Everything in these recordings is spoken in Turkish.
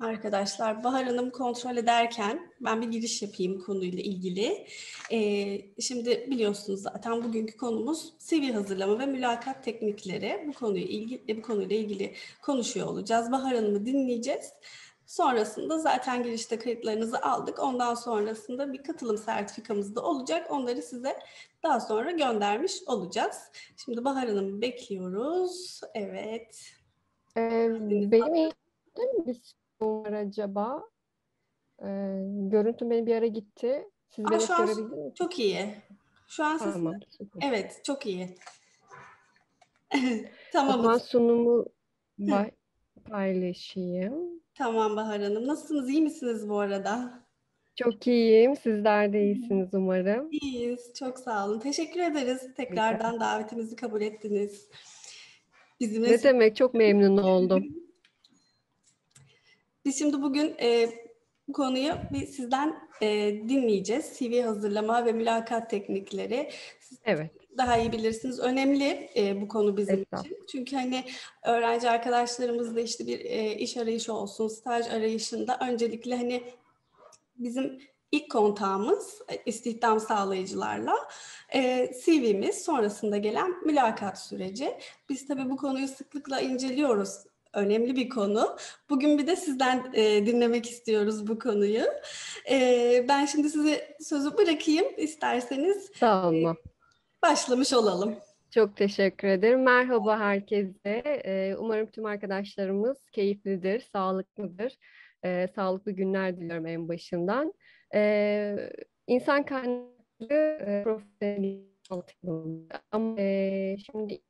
Arkadaşlar, Bahar Hanım kontrol ederken ben bir giriş yapayım konuyla ilgili. Şimdi biliyorsunuz zaten bugünkü konumuz CV hazırlama ve mülakat teknikleri. Bu konuyla ilgili konuşuyor olacağız. Bahar Hanım'ı dinleyeceğiz. Sonrasında zaten girişte kayıtlarınızı aldık. Ondan sonrasında bir katılım sertifikamız da olacak. Onları size daha sonra göndermiş olacağız. Şimdi Bahar Hanım'ı bekliyoruz. Evet. Benim eğitimde mi bir sorun var acaba? Görüntüm beni bir ara gitti. Siz beni Şu hep an görebildiniz mi? çok iyi. Şu an sesim... Tamam, süper. Evet, çok iyi. O zaman Tamamız. sunumu Hı, paylaşayım. tamam Bahar Hanım. Nasılsınız? İyi misiniz bu arada? Çok iyiyim. Sizler de iyisiniz umarım. İyiyiz. Çok sağ olun. Teşekkür ederiz. Harika. Tekrardan davetimizi kabul ettiniz. Bizimle Ne demek? Çok memnun oldum. Biz şimdi bugün bu konuyu sizden dinleyeceğiz. CV hazırlama ve mülakat teknikleri. Siz Evet. daha iyi bilirsiniz. Önemli bu konu bizim için. Estağfurullah. Çünkü hani öğrenci arkadaşlarımız da işte bir iş arayışı olsun, staj arayışında öncelikle hani bizim ilk kontağımız istihdam sağlayıcılarla CV'miz, sonrasında gelen mülakat süreci. Biz tabii bu konuyu sıklıkla inceliyoruz. Önemli bir konu. Bugün bir de sizden dinlemek istiyoruz bu konuyu. Ben şimdi size sözü bırakayım isterseniz Tamam. başlamış olalım. Çok teşekkür ederim. Merhaba herkese. Umarım tüm arkadaşlarımız keyiflidir, sağlıklıdır. Sağlıklı günler diliyorum en başından. İnsan kaynakları profesyonel anlatımı. Ama şimdi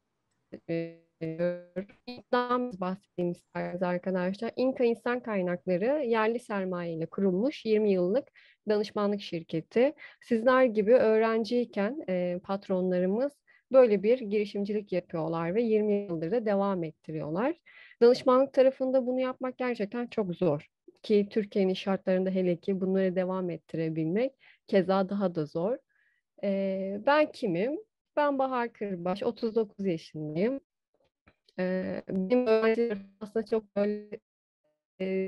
İlkten biz bahsedeyim isterseniz arkadaşlar. İnka İnsan Kaynakları yerli sermaye ile kurulmuş 20 yıllık danışmanlık şirketi. Sizler gibi öğrenciyken patronlarımız böyle bir girişimcilik yapıyorlar ve 20 yıldır da devam ettiriyorlar. Danışmanlık tarafında bunu yapmak gerçekten çok zor. Ki Türkiye'nin şartlarında hele ki bunları devam ettirebilmek keza daha da zor. Ben kimim? Ben Bahar Kırbaş, 39 yaşındayım. Benim öğrencilerim aslında çok böyle e,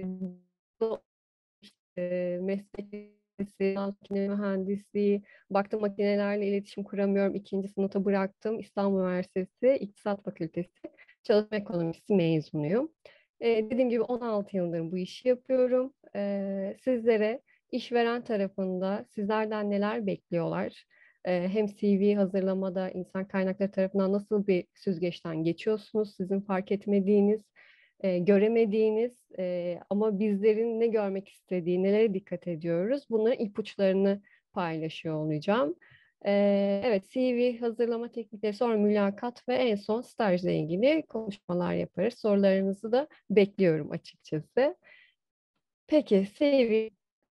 meslek lisesi, makine mühendisliği, baktım makinelerle iletişim kuramıyorum. İkinci sınıfta bıraktım. İstanbul Üniversitesi İktisat Fakültesi Çalışma Ekonomisi mezunuyum. Dediğim gibi 16 yıldır bu işi yapıyorum. Sizlere işveren tarafında sizlerden neler bekliyorlar? Hem CV hazırlamada insan kaynakları tarafından nasıl bir süzgeçten geçiyorsunuz? Sizin fark etmediğiniz, göremediğiniz ama bizlerin ne görmek istediği, nelere dikkat ediyoruz? Bunların ipuçlarını paylaşıyor olacağım. Evet, CV hazırlama teknikleri, sonra mülakat ve en son stajla ilgili konuşmalar yaparız. Sorularınızı da bekliyorum açıkçası. Peki, CV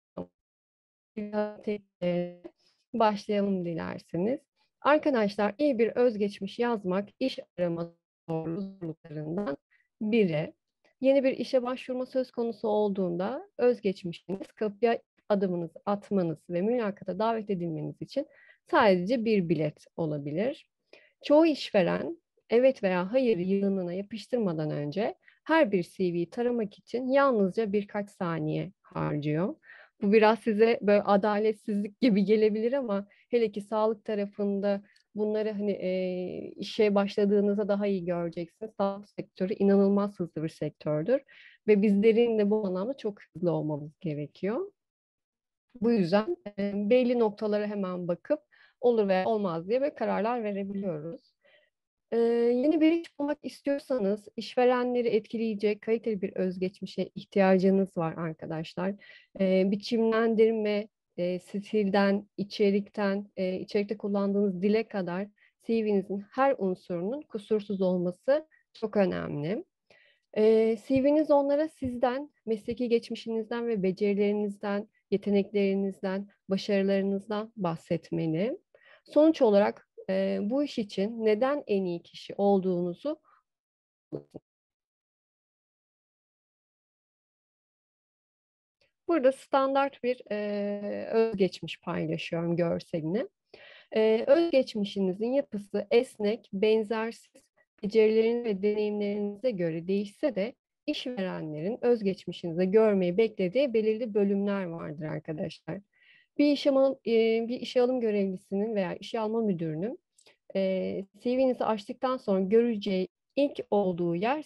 teknikleri başlayalım dilerseniz. Arkadaşlar, iyi bir özgeçmiş yazmak iş arama zorluklarından biri. Yeni bir işe başvurma söz konusu olduğunda özgeçmişiniz kapıya adımınızı atmanız ve mülakata davet edilmeniz için sadece bir bilet olabilir. Çoğu işveren evet veya hayır yığınına yapıştırmadan önce her bir CV'yi taramak için yalnızca birkaç saniye harcıyor. Bu biraz size böyle adaletsizlik gibi gelebilir ama hele ki sağlık tarafında bunları hani işe başladığınızda daha iyi göreceksiniz. Sağlık sektörü inanılmaz hızlı bir sektördür ve bizlerin de bu anlamda çok hızlı olmamız gerekiyor. Bu yüzden belli noktalara hemen bakıp olur veya olmaz diye böyle kararlar verebiliyoruz. Yeni bir iş bulmak istiyorsanız işverenleri etkileyecek kaliteli bir özgeçmişe ihtiyacınız var arkadaşlar. Biçimlendirme, stilden, içerikte kullandığınız dile kadar CV'nizin her unsurunun kusursuz olması çok önemli. CV'niz onlara sizden, mesleki geçmişinizden ve becerilerinizden, yeteneklerinizden, başarılarınızdan bahsetmeli. Sonuç olarak bu iş için neden en iyi kişi olduğunuzu burada standart bir özgeçmiş paylaşıyorum görselini. Özgeçmişinizin yapısı esnek, benzersiz, becerileriniz ve deneyimlerinize göre değişse de işverenlerin özgeçmişinizde görmeyi beklediği belirli bölümler vardır arkadaşlar. Bir işe alım görevlisinin veya işe alma müdürünün CV'nizi açtıktan sonra göreceği ilk olduğu yer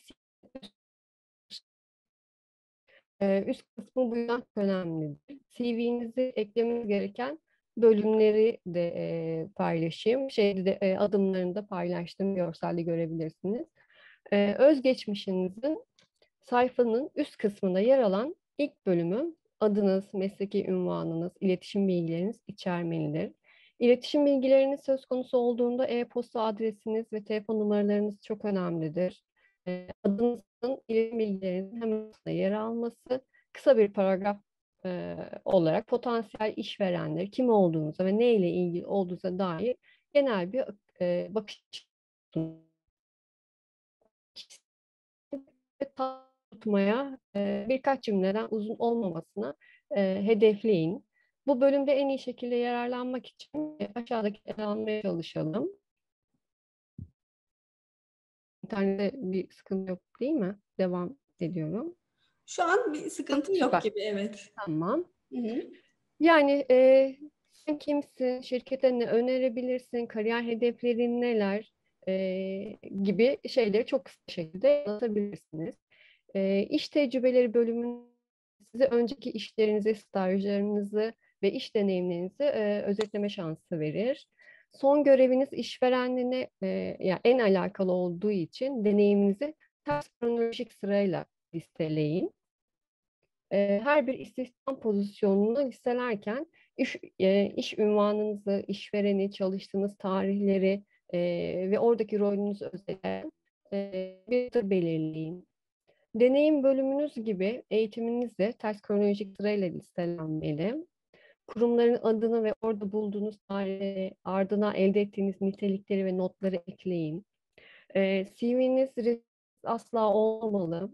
üst kısmı bu yüzden önemlidir. CV'nizi eklemeniz gereken bölümleri de paylaşayım. Adımlarını da paylaştığım görselde görebilirsiniz. Özgeçmişinizin sayfanın üst kısmında yer alan ilk bölümü adınız, mesleki ünvanınız, iletişim bilgileriniz içermelidir. İletişim bilgileriniz söz konusu olduğunda e-posta adresiniz ve telefon numaralarınız çok önemlidir. Adınızın iletişim bilgilerinizin hemen altında yer alması, kısa bir paragraf olarak potansiyel işverenler kim olduğunuza ve neyle ilgili olduğunuza dair genel bir bakış tutmaya birkaç cümleden uzun olmamasına hedefleyin. Bu bölümde en iyi şekilde yararlanmak için aşağıdaki ele almaya çalışalım. İnternette bir sıkıntı yok değil mi? Devam ediyorum. Şu an bir sıkıntı yok Süper. gibi, evet. Tamam. Hı-hı. Yani sen kimsin, şirkete ne önerebilirsin, kariyer hedeflerin neler gibi şeyleri çok kısa şekilde anlatabilirsiniz. İş tecrübeleri bölümünün size önceki işlerinizi, stajlarınızı ve iş deneyimlerinizi özetleme şansı verir. Son göreviniz işverenliğine yani en alakalı olduğu için deneyiminizi ters kronolojik sırayla listeleyin. Her bir istihdam pozisyonunu listelerken iş ünvanınızı, işvereni, çalıştığınız tarihleri ve oradaki rolünüzü özetleyen bir tır belirleyin. Deneyim bölümünüz gibi eğitiminiz de ters kronolojik sırayla listelenmeli. Kurumların adını ve orada bulduğunuz tarihi, ardına elde ettiğiniz nitelikleri ve notları ekleyin. CV'niz asla olmamalı.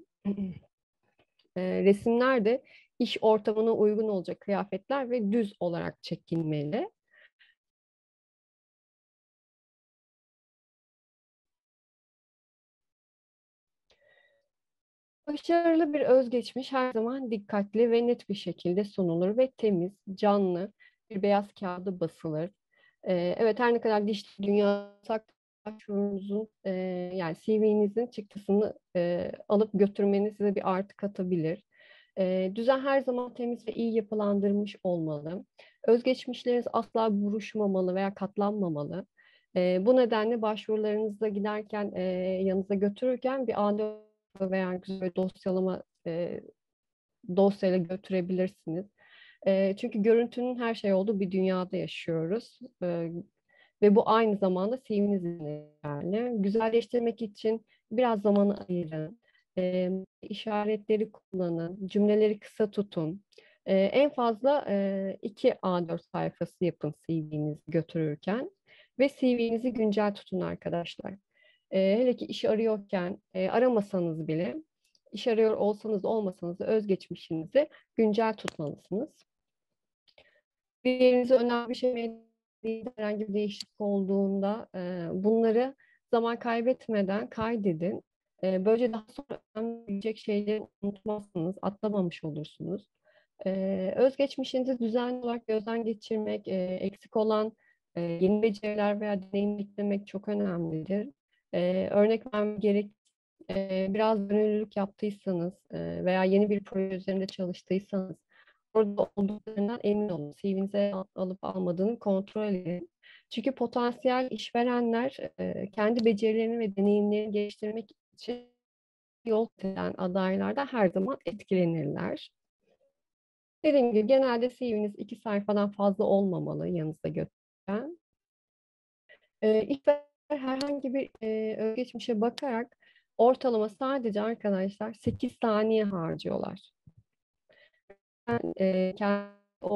Resimler de iş ortamına uygun olacak kıyafetler ve düz olarak çekilmeli. Başarılı bir özgeçmiş her zaman dikkatli ve net bir şekilde sunulur ve temiz, canlı bir beyaz kağıda basılır. Evet, her ne kadar diş dünyası başvurunuzun yani CV'nizin çıktısını alıp götürmeniz size bir artı katabilir. Düzen her zaman temiz ve iyi yapılandırmış olmalı. Özgeçmişleriniz asla buruşmamalı veya katlanmamalı. Bu nedenle başvurularınıza giderken, yanınıza götürürken bir A4 veya güzel bir dosyayla götürebilirsiniz. Çünkü görüntünün her şey olduğu bir dünyada yaşıyoruz. Ve bu aynı zamanda CV'niz için yani. Güzelleştirmek için biraz zamanı ayırın. İşaretleri kullanın. Cümleleri kısa tutun. En fazla 2 A4 sayfası yapın CV'nizi götürürken. Ve CV'nizi güncel tutun arkadaşlar. Hele ki iş arıyorken aramasanız bile, iş arıyor olsanız da olmasanız da özgeçmişinizi güncel tutmalısınız. Kariyerinize önemli bir şey herhangi bir değişiklik olduğunda bunları zaman kaybetmeden kaydedin. Böylece daha sonra önemli şeyleri unutmazsınız, atlamamış olursunuz. Özgeçmişinizi düzenli olarak gözden geçirmek, eksik olan yeni beceriler veya deneyim eklemek çok önemlidir. Örnek vermek gerek, biraz gönüllülük yaptıysanız veya yeni bir proje üzerinde çalıştıysanız orada olduklarından emin olun. CV'nize alıp almadığını kontrol edin. Çünkü potansiyel işverenler kendi becerilerini ve deneyimlerini geliştirmek için yol eden adaylardan her zaman etkilenirler. Dediğim gibi genelde CV'niz 2 sayfadan fazla olmamalı yanınızda götüren. İşte herhangi bir özgeçmişe bakarak ortalama sadece arkadaşlar 8 saniye harcıyorlar. Ben kendi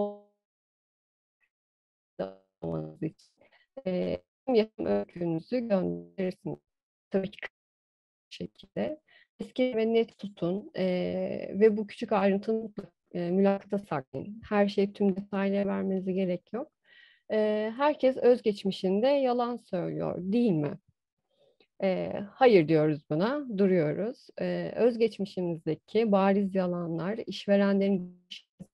olmanız için yaşam öykünüzü gönderirsiniz. Tabii ki şekilde. Eski ve net tutun ve bu küçük ayrıntıyı mülakata saklayın. Her şeyi tüm detaylara vermenize gerek yok. Herkes özgeçmişinde yalan söylüyor, değil mi? Hayır diyoruz buna, duruyoruz. Özgeçmişimizdeki bariz yalanlar, işverenlerin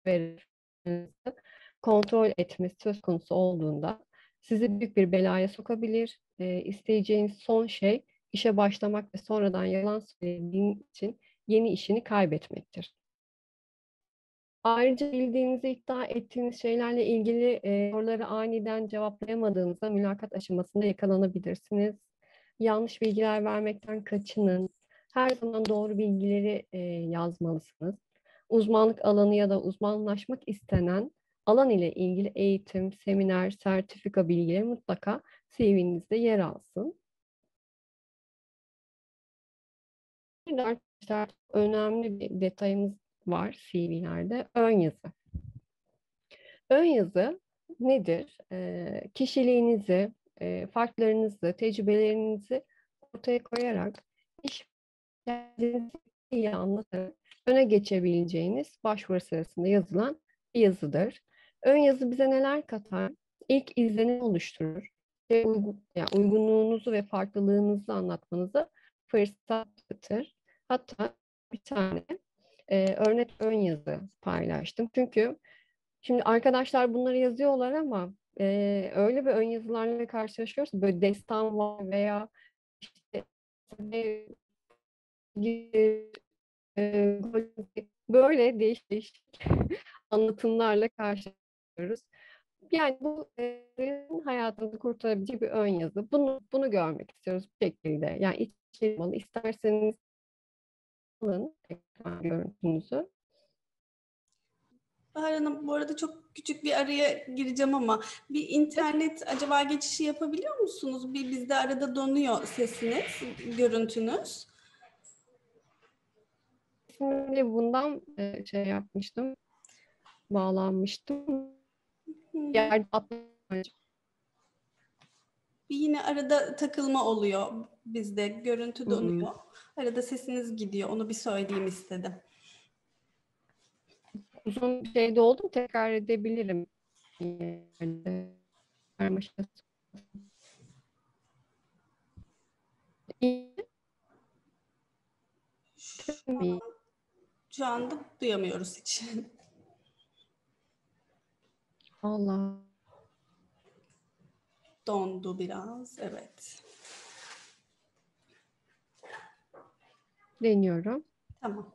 kontrol etmesi söz konusu olduğunda sizi büyük bir belaya sokabilir. İsteyeceğiniz son şey işe başlamak ve sonradan yalan söylediğin için yeni işini kaybetmektir. Ayrıca bildiğinizi iddia ettiğiniz şeylerle ilgili soruları aniden cevaplayamadığınızda mülakat aşamasında yakalanabilirsiniz. Yanlış bilgiler vermekten kaçının. Her zaman doğru bilgileri yazmalısınız. Uzmanlık alanı ya da uzmanlaşmak istenen alan ile ilgili eğitim, seminer, sertifika bilgileri mutlaka CV'nizde yer alsın. Bir de arkadaşlar önemli bir detayımız var CV'lerde. Ön yazı. Ön yazı nedir? Kişiliğinizi, farklarınızı, tecrübelerinizi ortaya koyarak iş kendinizi iyi anlatarak öne geçebileceğiniz başvuru sırasında yazılan bir yazıdır. Ön yazı bize neler katar? İlk izlenim oluşturur. Yani uygunluğunuzu ve farklılığınızı anlatmanıza fırsat yaratır. Hatta bir tane örnek ön yazı paylaştım. Çünkü şimdi arkadaşlar bunları yazıyorlar ama öyle bir ön yazılarla karşılaşıyoruz. Böyle destan var veya işte böyle değişik değişik anlatımlarla karşılaşıyoruz. Yani bu hayatınızı kurtarabileceği bir ön yazı. Bunu görmek istiyoruz bu şekilde. Yani içeri olmalı. İsterseniz alın ekran görüntünüzü. Bahar Hanım, bu arada çok küçük bir araya gireceğim ama bir internet acaba geçişi yapabiliyor musunuz? Bizde arada donuyor sesiniz, görüntünüz. Şimdi bundan şey yapmıştım, bağlanmıştım. Yerde atlamayacağım. Bir yine arada takılma oluyor bizde, görüntü donuyor. Arada sesiniz gidiyor, onu bir söyleyeyim istedim. Uzun bir şeyde oldum, tekrar edebilirim. Şu anda duyamıyoruz hiç. Allah. Dondu biraz, evet. Deniyorum. Tamam.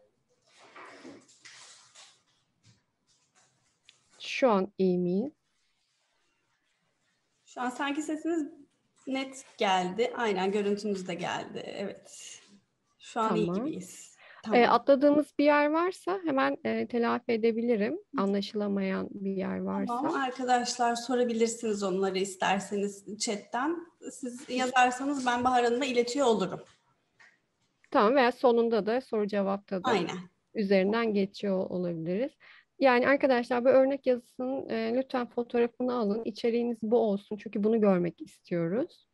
Şu an iyi miyiz? Şu an sanki sesiniz net geldi. Aynen, görüntünüz de geldi. Evet. Şu an iyi Tamam. gibiyiz. Tamam. Atladığımız bir yer varsa hemen telafi edebilirim. Anlaşılamayan bir yer varsa. Tamam, arkadaşlar sorabilirsiniz onları isterseniz chatten. Siz yazarsanız ben Bahar Hanım'a iletiyor olurum. Tamam, veya sonunda da soru cevapta da Aynen. üzerinden geçiyor olabiliriz. Yani arkadaşlar bu örnek yazısının lütfen fotoğrafını alın. İçeriğimiz bu olsun. Çünkü bunu görmek istiyoruz.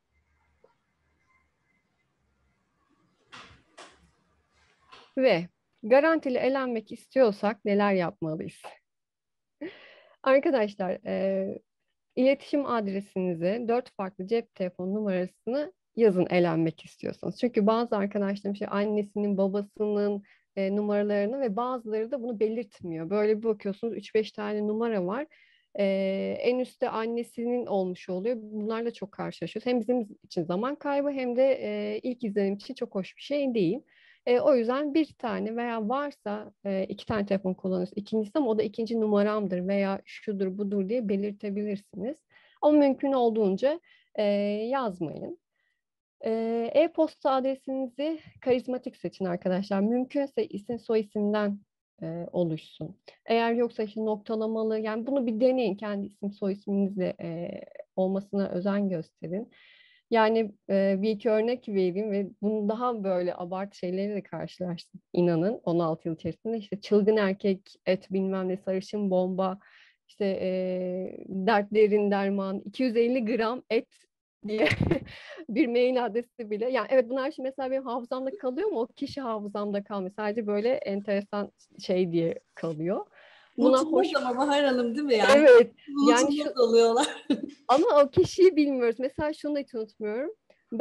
Ve garantili elenmek istiyorsak neler yapmalıyız? Arkadaşlar iletişim adresinizi, 4 farklı cep telefon numarasını yazın elenmek istiyorsanız. Çünkü bazı arkadaşlarım annesinin, babasının numaralarını ve bazıları da bunu belirtmiyor. Böyle bir bakıyorsunuz 3-5 tane numara var. En üstte annesinin olmuş oluyor. Bunlarla çok karşılaşıyoruz. Hem bizim için zaman kaybı hem de ilk izlenim için çok hoş bir şey değil. O yüzden bir tane veya varsa 2 tane telefon kullanıyorsunuz. İkincisi ama o da ikinci numaramdır veya şudur budur diye belirtebilirsiniz. Ama mümkün olduğunca yazmayın. E-posta adresinizi karizmatik seçin arkadaşlar. Mümkünse isim soy isimden oluşsun. Eğer yoksa noktalamalı, yani bunu bir deneyin. Kendi isim soy isminizle olmasına özen gösterin. Yani bir iki örnek vereyim ve bunu daha böyle abartı şeylerle karşılaştım. İnanın 16 yıl içerisinde işte çılgın erkek, et bilmem ne, sarışın bomba, işte dertlerin derman, 250 gram et diye bir mail adresi bile. Yani evet, bunlar şimdi mesela benim hafızamda kalıyor mu? O kişi hafızamda kalmıyor. Sadece böyle enteresan şey diye kalıyor. Buna Unutulmaz hoş. ama Bahar Hanım, değil mi yani? Evet. Yani Unutulmaz oluyorlar. ama o kişiyi bilmiyoruz. Mesela şunu da hiç unutmuyorum. Ben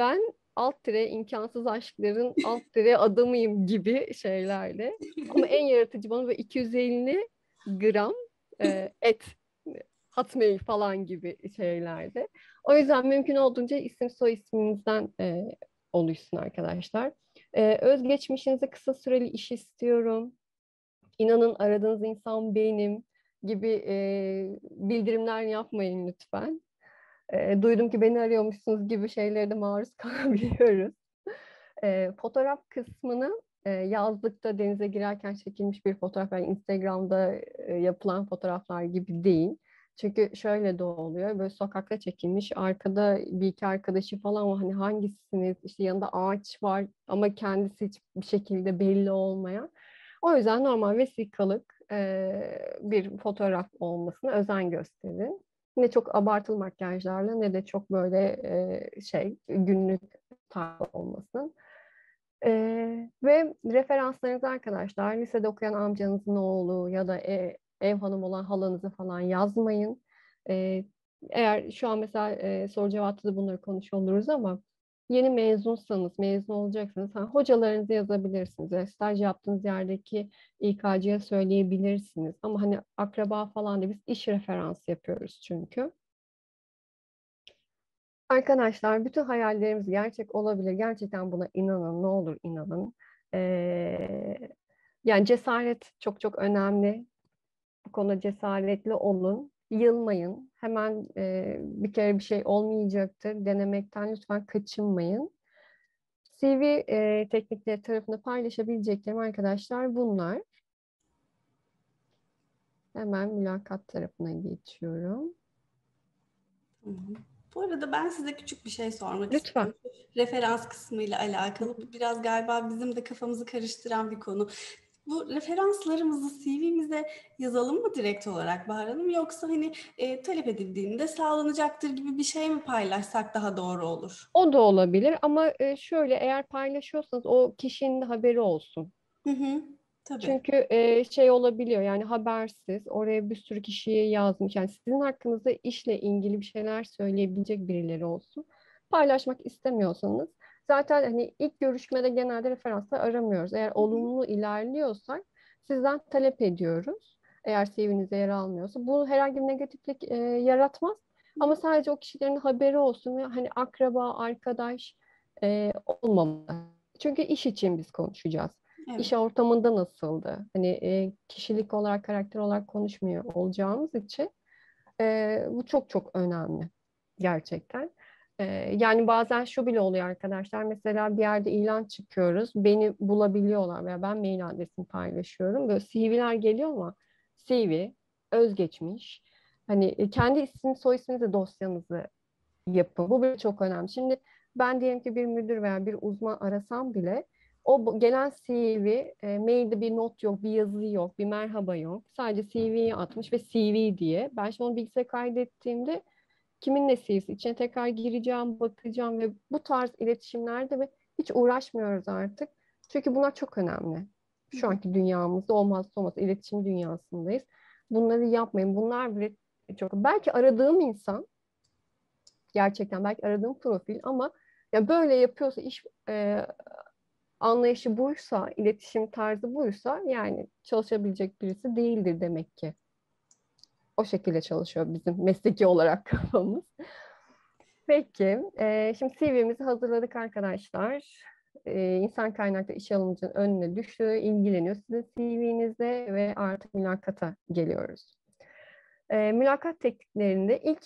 alt tire imkansız aşkların alt tire adamıyım gibi şeylerle. Ama en yaratıcı bana böyle 250 gram et, Hotmail falan gibi şeylerde. O yüzden mümkün olduğunca isim soy isminizden oluşsun arkadaşlar. Özgeçmişinize kısa süreli iş istiyorum. İnanın aradığınız insan benim gibi bildirimler yapmayın lütfen. Duydum ki beni arıyormuşsunuz gibi şeylere de maruz kalabiliyoruz. Fotoğraf kısmını yazlıkta denize girerken çekilmiş bir fotoğraf, yani Instagram'da yapılan fotoğraflar gibi değil. Çünkü şöyle de oluyor, böyle sokakta çekilmiş, arkada bir iki arkadaşı falan var, hani hangisiniz, işte yanında ağaç var ama kendisi hiçbir şekilde belli olmayan. O yüzden normal vesikalık bir fotoğraf olmasına özen gösterin. Ne çok abartılı makyajlarla ne de çok böyle günlük tarz olmasın. Ve referanslarınız arkadaşlar, lisede okuyan amcanızın oğlu ya da ev hanım olan halanızı falan yazmayın. Ee, Eğer şu an mesela soru cevapta da bunları konuşuyor oluruz ama yeni mezunsanız, mezun olacaksınız, hocalarınızı yazabilirsiniz. Staj yaptığınız yerdeki İK'cıya söyleyebilirsiniz. Ama hani akraba falan da biz iş referansı yapıyoruz çünkü. Arkadaşlar bütün hayallerimiz gerçek olabilir. Gerçekten buna inanın. Ne olur inanın. Ee, Yani cesaret çok çok önemli. Bu konuda cesaretli olun. Yılmayın. Hemen bir kere bir şey olmayacaktır. Denemekten lütfen kaçınmayın. CV teknikleri tarafında paylaşabileceklerim arkadaşlar bunlar. Hemen mülakat tarafına geçiyorum. Tamam. Bu arada ben size küçük bir şey sormak Lütfen. istiyorum. Referans kısmıyla alakalı. Bu biraz galiba bizim de kafamızı karıştıran bir konu. Bu referanslarımızı CV'mize yazalım mı direkt olarak Bahar Hanım, yoksa hani talep edildiğinde sağlanacaktır gibi bir şey mi paylaşsak daha doğru olur? O da olabilir ama şöyle, eğer paylaşıyorsanız o kişinin de haberi olsun. Hı hı. Tabii. Çünkü şey olabiliyor, yani habersiz oraya bir sürü kişiyi yazmış. Yani sizin hakkınızda işle ilgili bir şeyler söyleyebilecek birileri olsun. Paylaşmak istemiyorsanız zaten hani ilk görüşmede genelde referansla aramıyoruz. Eğer Hı hı. olumlu ilerliyorsak sizden talep ediyoruz. Eğer CV'nize yer almıyorsa. Bu herhangi bir negatiflik yaratmaz. Hı Ama hı. sadece o kişilerin haberi olsun ve hani akraba, arkadaş olmamalı. Çünkü iş için biz konuşacağız. İş Evet. ortamında nasıldı? Hani kişilik olarak, karakter olarak konuşmuyor olacağımız için bu çok çok önemli gerçekten. E, Yani bazen şu bile oluyor arkadaşlar. Mesela bir yerde ilan çıkıyoruz. Beni bulabiliyorlar veya ben mail adresimi paylaşıyorum. Böyle CV'ler geliyor ama CV, özgeçmiş. Hani kendi isim, soy isminizi, dosyanızı yapın. Bu bile çok önemli. Şimdi ben diyelim ki bir müdür veya bir uzman arasam bile gelen CV, mailde bir not yok, bir yazı yok, bir merhaba yok. Sadece CV'yi atmış ve CV diye. Ben şimdi onu bilgisayara kaydettiğimde kimin ne CV'si içine tekrar gireceğim, bakacağım ve bu tarz iletişimlerde ve hiç uğraşmıyoruz artık. Çünkü bunlar çok önemli. Hı Şu hı. anki dünyamızda olmazsa olmaz, iletişim dünyasındayız. Bunları yapmayın. Bunlar bile çok. Belki aradığım insan, gerçekten belki aradığım profil ama ya böyle yapıyorsa, iş anlayışı buysa, iletişim tarzı buysa, yani çalışabilecek birisi değildir demek ki. O şekilde çalışıyor bizim mesleki olarak kafamız. Peki, şimdi CV'mizi hazırladık arkadaşlar. İnsan kaynaklı işe alımcının önüne düştü, ilgileniyor sizin CV'nizle ve artık mülakata geliyoruz. Mülakat tekniklerinde ilk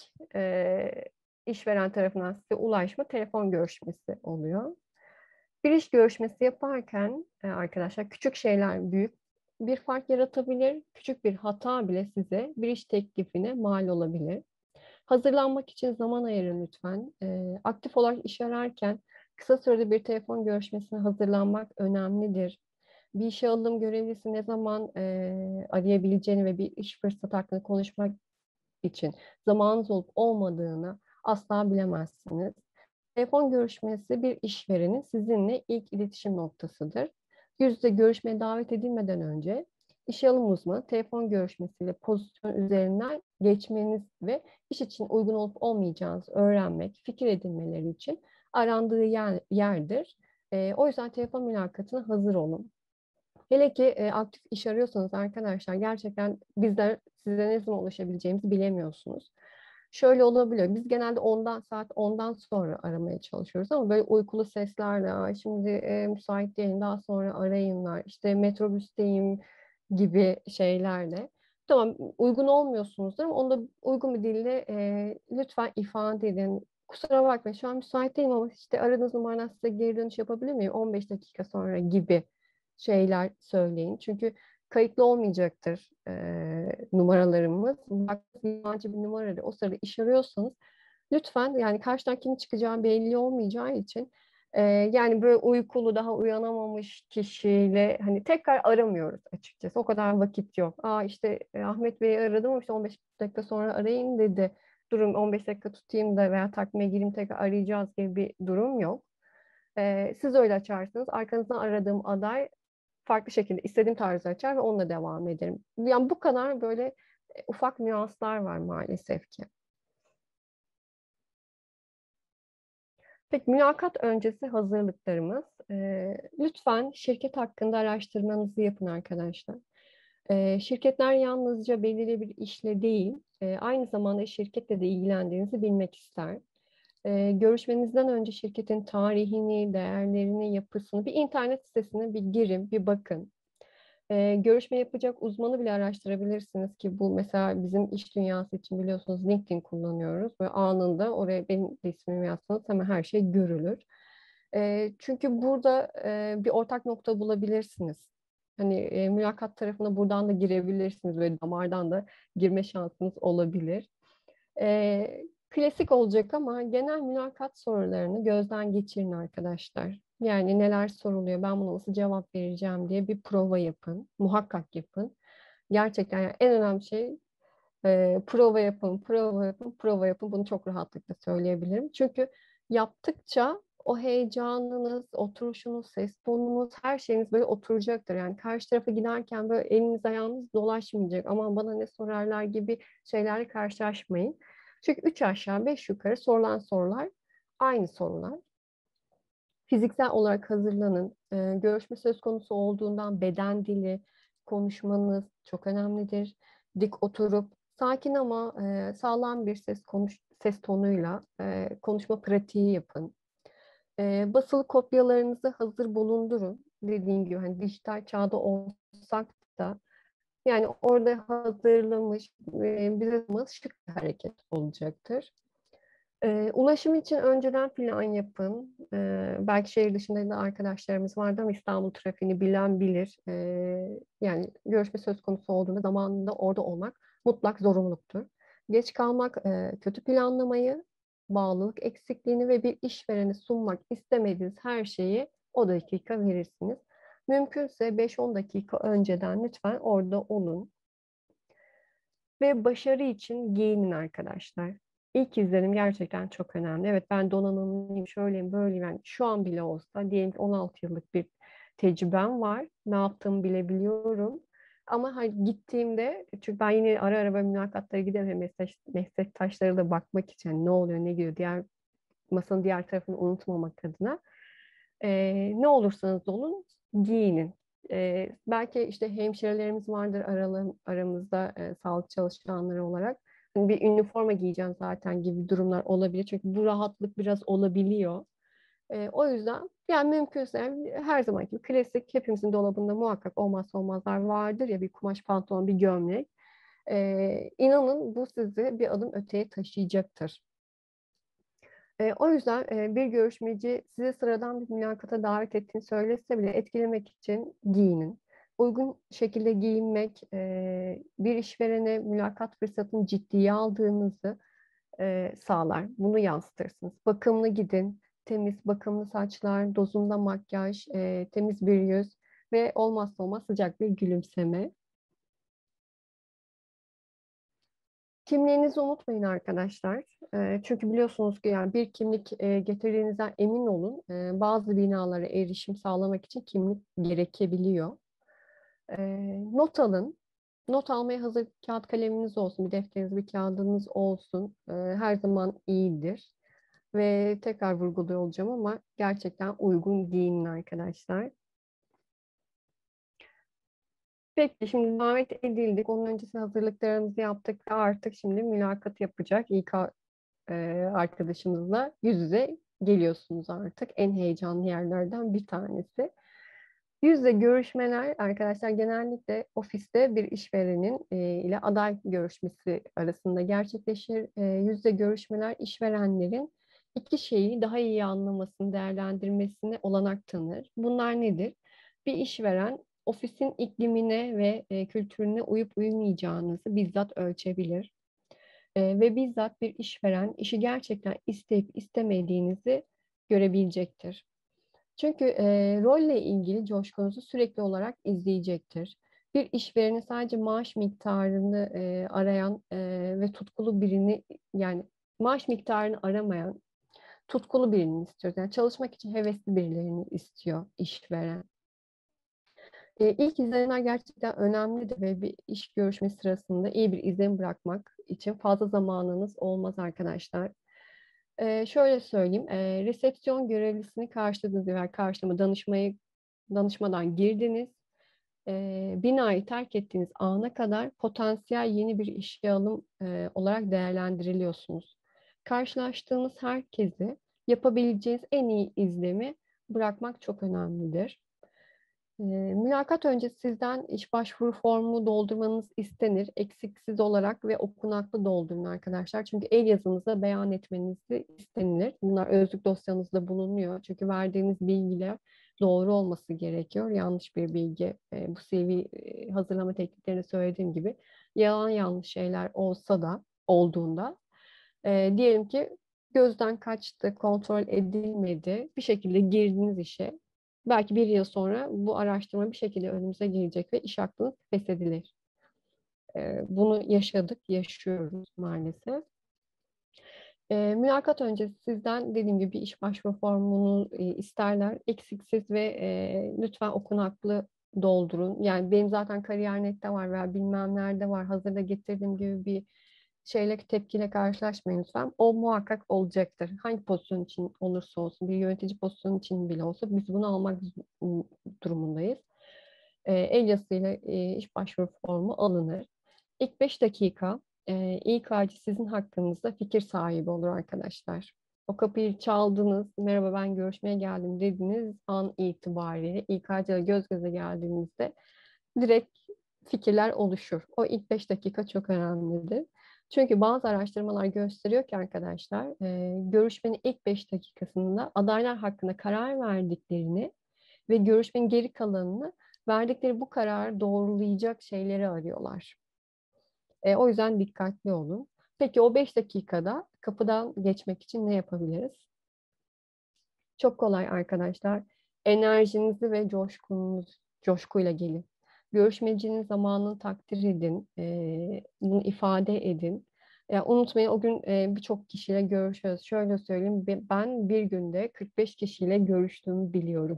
işveren tarafından size ulaşma telefon görüşmesi oluyor. Bir iş görüşmesi yaparken arkadaşlar, küçük şeyler büyük bir fark yaratabilir. Küçük bir hata bile size bir iş teklifine mal olabilir. Hazırlanmak için zaman ayırın lütfen. Aktif olarak iş ararken kısa sürede bir telefon görüşmesine hazırlanmak önemlidir. Bir işe alım görevlisi ne zaman arayabileceğini ve bir iş fırsatı hakkında konuşmak için zamanınız olup olmadığını asla bilemezsiniz. Telefon görüşmesi bir işverenin sizinle ilk iletişim noktasıdır. Yüz yüze görüşmeye davet edilmeden önce işe alım uzmanı telefon görüşmesiyle pozisyon üzerinden geçmeniz ve iş için uygun olup olmayacağınızı öğrenmek, fikir edinmeleri için arandığı yerdir. O yüzden telefon mülakatına hazır olun. Hele ki aktif iş arıyorsanız arkadaşlar, gerçekten bizler size ne zaman ulaşabileceğimizi bilemiyorsunuz. Şöyle olabiliyor. Biz genelde saat 10'dan sonra aramaya çalışıyoruz ama böyle uykulu seslerle, "Aa, şimdi müsait değilim, daha sonra arayınlar, işte metrobüsteyim" gibi şeylerle. Tamam, uygun olmuyorsunuzdur ama onu da uygun bir dille lütfen ifade edin. "Kusura bakmayın, şu an müsait değilim ama işte aradığınız numaradan size geri dönüş yapabilir miyim? 15 dakika sonra" gibi şeyler söyleyin. Çünkü kayıtlı olmayacaktır numaralarımız. Yabancı bir numara, o sırada iş arıyorsanız lütfen, yani karşıdan kimin çıkacağı belli olmayacağı için yani böyle uykulu, daha uyanamamış kişiyle hani tekrar aramıyoruz açıkçası. O kadar vakit yok. "Aa, işte Ahmet Bey'i aradım ama işte 15 dakika sonra arayın dedi. Durum 15 dakika tutayım da veya takvime gireyim, tekrar arayacağız" gibi bir durum yok. Siz öyle açarsınız. Arkanızdan aradığım aday farklı şekilde istediğim tarzda açar ve onunla devam ederim. Yani bu kadar böyle ufak nüanslar var maalesef ki. Peki, mülakat öncesi hazırlıklarımız. Lütfen şirket hakkında araştırmanızı yapın arkadaşlar. Şirketler yalnızca belirli bir işle değil, aynı zamanda şirketle de ilgilendiğinizi bilmek ister. Görüşmenizden önce şirketin tarihini, değerlerini, yapısını, bir internet sitesine bir girin, bir bakın. Görüşme yapacak uzmanı bile araştırabilirsiniz ki bu mesela bizim iş dünyası için biliyorsunuz LinkedIn kullanıyoruz. Böyle anında oraya benim de ismimi yazsanız hemen her şey görülür. Çünkü burada bir ortak nokta bulabilirsiniz. Hani mülakat tarafına buradan da girebilirsiniz ve damardan da girme şansınız olabilir. Klasik olacak ama genel mülakat sorularını gözden geçirin arkadaşlar. Yani neler soruluyor, ben buna nasıl cevap vereceğim diye bir prova yapın. Muhakkak yapın. Gerçekten yani en önemli şey prova yapın, prova yapın, prova yapın. Bunu çok rahatlıkla söyleyebilirim. Çünkü yaptıkça o heyecanınız, oturuşunuz, ses tonunuz, her şeyiniz böyle oturacaktır. Yani karşı tarafa giderken böyle eliniz ayağınız dolaşmayacak. Aman bana ne sorarlar gibi şeylerle karşılaşmayın. Çünkü 3 aşağı 5 yukarı sorulan sorular aynı sorular. Fiziksel olarak hazırlanın. Görüşme söz konusu olduğundan beden dili, konuşmanız çok önemlidir. Dik oturup sakin ama sağlam bir ses tonuyla konuşma pratiği yapın. Basılı kopyalarınızı hazır bulundurun. Dediğim gibi hani dijital çağda olsak da yani orada hazırlamış bize şık bir hareket olacaktır. Ulaşım için önceden plan yapın. Belki şehir dışında da arkadaşlarımız vardı ama İstanbul trafiğini bilen bilir. Yani görüşme söz konusu olduğunda zamanında orada olmak mutlak zorunluluktur. Geç kalmak, kötü planlamayı, bağlılık eksikliğini ve bir işverene sunmak istemediğiniz her şeyi o dakika verirsiniz. Mümkünse 5-10 dakika önceden lütfen orada olun. Ve başarı için giyinin arkadaşlar. İlk izlenim gerçekten çok önemli. Evet, ben donanımlıyım, şöyleyim, böyleyim. Yani şu an bile olsa diyelim ki 16 yıllık bir tecrübem var. Ne yaptığımı bile biliyorum. Ama hani gittiğimde, çünkü ben yine ara ara böyle mülakatlara giderim ve meslektaşlara da bakmak için hani ne oluyor, ne gidiyor, masanın diğer tarafını unutmamak adına. Ne olursanız olun giyinin. Belki işte hemşirelerimiz vardır aramızda sağlık çalışanları olarak. Hani bir üniforma giyeceğim zaten gibi durumlar olabilir. Çünkü bu rahatlık biraz olabiliyor. O yüzden yani mümkünse yani her zamanki gibi klasik, hepimizin dolabında muhakkak olmazsa olmazlar vardır ya, bir kumaş pantolon, bir gömlek. İnanın bu sizi bir adım öteye taşıyacaktır. O yüzden bir görüşmeci size sıradan bir mülakata davet ettiğini söylese bile etkilemek için giyinin. Uygun şekilde giyinmek, bir işverene mülakat fırsatını ciddiye aldığınızı sağlar. Bunu yansıtırsınız. Bakımlı gidin, temiz, bakımlı saçlar, dozunda makyaj, temiz bir yüz ve olmazsa olmaz sıcak bir gülümseme. Kimliğinizi unutmayın arkadaşlar. Çünkü biliyorsunuz ki yani bir kimlik getirdiğinizden emin olun. Bazı binalara erişim sağlamak için kimlik gerekebiliyor. Not alın. Not almaya hazır kağıt kaleminiz olsun, bir defteriniz, bir kağıdınız olsun. Her zaman iyidir. ve tekrar vurguluyor olacağım ama gerçekten uygun giyinin arkadaşlar. Peki şimdi davet edildik. Onun öncesinde hazırlıklarımızı yaptık ve artık şimdi mülakat yapacak arkadaşımızla yüz yüze geliyorsunuz artık. En heyecanlı yerlerden bir tanesi. Yüz yüze görüşmeler arkadaşlar genellikle ofiste bir işverenin ile aday görüşmesi arasında gerçekleşir. Yüz yüze görüşmeler işverenlerin iki şeyi daha iyi anlamasını, değerlendirmesine olanak tanır. Bunlar nedir? Bir işveren ofisin iklimine ve kültürüne uyup uyumayacağınızı bizzat ölçebilir. Ve bizzat bir işveren işi gerçekten isteyip istemediğinizi görebilecektir. Çünkü rolle ilgili coşkunuzu sürekli olarak izleyecektir. Bir işvereni sadece maaş miktarını arayan ve tutkulu birini, yani maaş miktarını aramayan tutkulu birini istiyor. Yani çalışmak için hevesli birilerini istiyor işveren. İlk izlenimler gerçekten önemlidir ve bir iş görüşme sırasında iyi bir izlenim bırakmak için fazla zamanınız olmaz arkadaşlar. Şöyle söyleyeyim, resepsiyon görevlisini karşıladınız veya karşılama danışmadan girdiniz. Binayı terk ettiğiniz ana kadar potansiyel yeni bir işe alım olarak değerlendiriliyorsunuz. Karşılaştığınız herkesi yapabileceğiniz en iyi izlemi bırakmak çok önemlidir. Mülakat öncesi sizden iş başvuru formu doldurmanız istenir. Eksiksiz olarak ve okunaklı doldurun arkadaşlar. Çünkü el yazınıza beyan etmenizi istenilir. Bunlar özlük dosyanızda bulunuyor. Çünkü verdiğiniz bilgiler doğru olması gerekiyor. Yanlış bir bilgi, bu CV hazırlama tekniklerinde söylediğim gibi yalan yanlış şeyler olsa da olduğunda diyelim ki gözden kaçtı, kontrol edilmedi. Bir şekilde girdiniz işe. Belki bir yıl sonra bu araştırma bir şekilde önümüze gelecek ve iş hakkınız feshedilir. Bunu yaşadık, yaşıyoruz maalesef. Mülakat öncesi sizden dediğim gibi bir iş başvuru formunu isterler. Eksiksiz ve lütfen okunaklı doldurun. Yani benim zaten Kariyer.net'te var veya bilmem nerede var. Hazırda getirdiğim gibi bir şeyle tepkiyle karşılaşmayın lütfen. O muhakkak olacaktır. Hangi pozisyon için olursa olsun, bir yönetici pozisyonu için bile olsa biz bunu almak durumundayız. El yazısıyla iş başvuru formu alınır. İlk 5 dakika İK'cı sizin hakkınızda fikir sahibi olur arkadaşlar. O kapıyı çaldınız, merhaba ben görüşmeye geldim dediğiniz an itibariyle İK'cı ile göz göze geldiğinizde direkt fikirler oluşur. O ilk 5 dakika çok önemlidir. Çünkü bazı araştırmalar gösteriyor ki arkadaşlar, görüşmenin ilk 5 dakikasında adaylar hakkında karar verdiklerini ve görüşmenin geri kalanını verdikleri bu kararı doğrulayacak şeyleri arıyorlar. O yüzden dikkatli olun. Peki o 5 dakikada kapıdan geçmek için ne yapabiliriz? Çok kolay arkadaşlar. Enerjinizi ve coşkuyla gelin. Görüşmecinin zamanını takdir edin. Bunu ifade edin. Unutmayın o gün birçok kişiyle görüşüyoruz. Şöyle söyleyeyim, ben bir günde 45 kişiyle görüştüğümü biliyorum.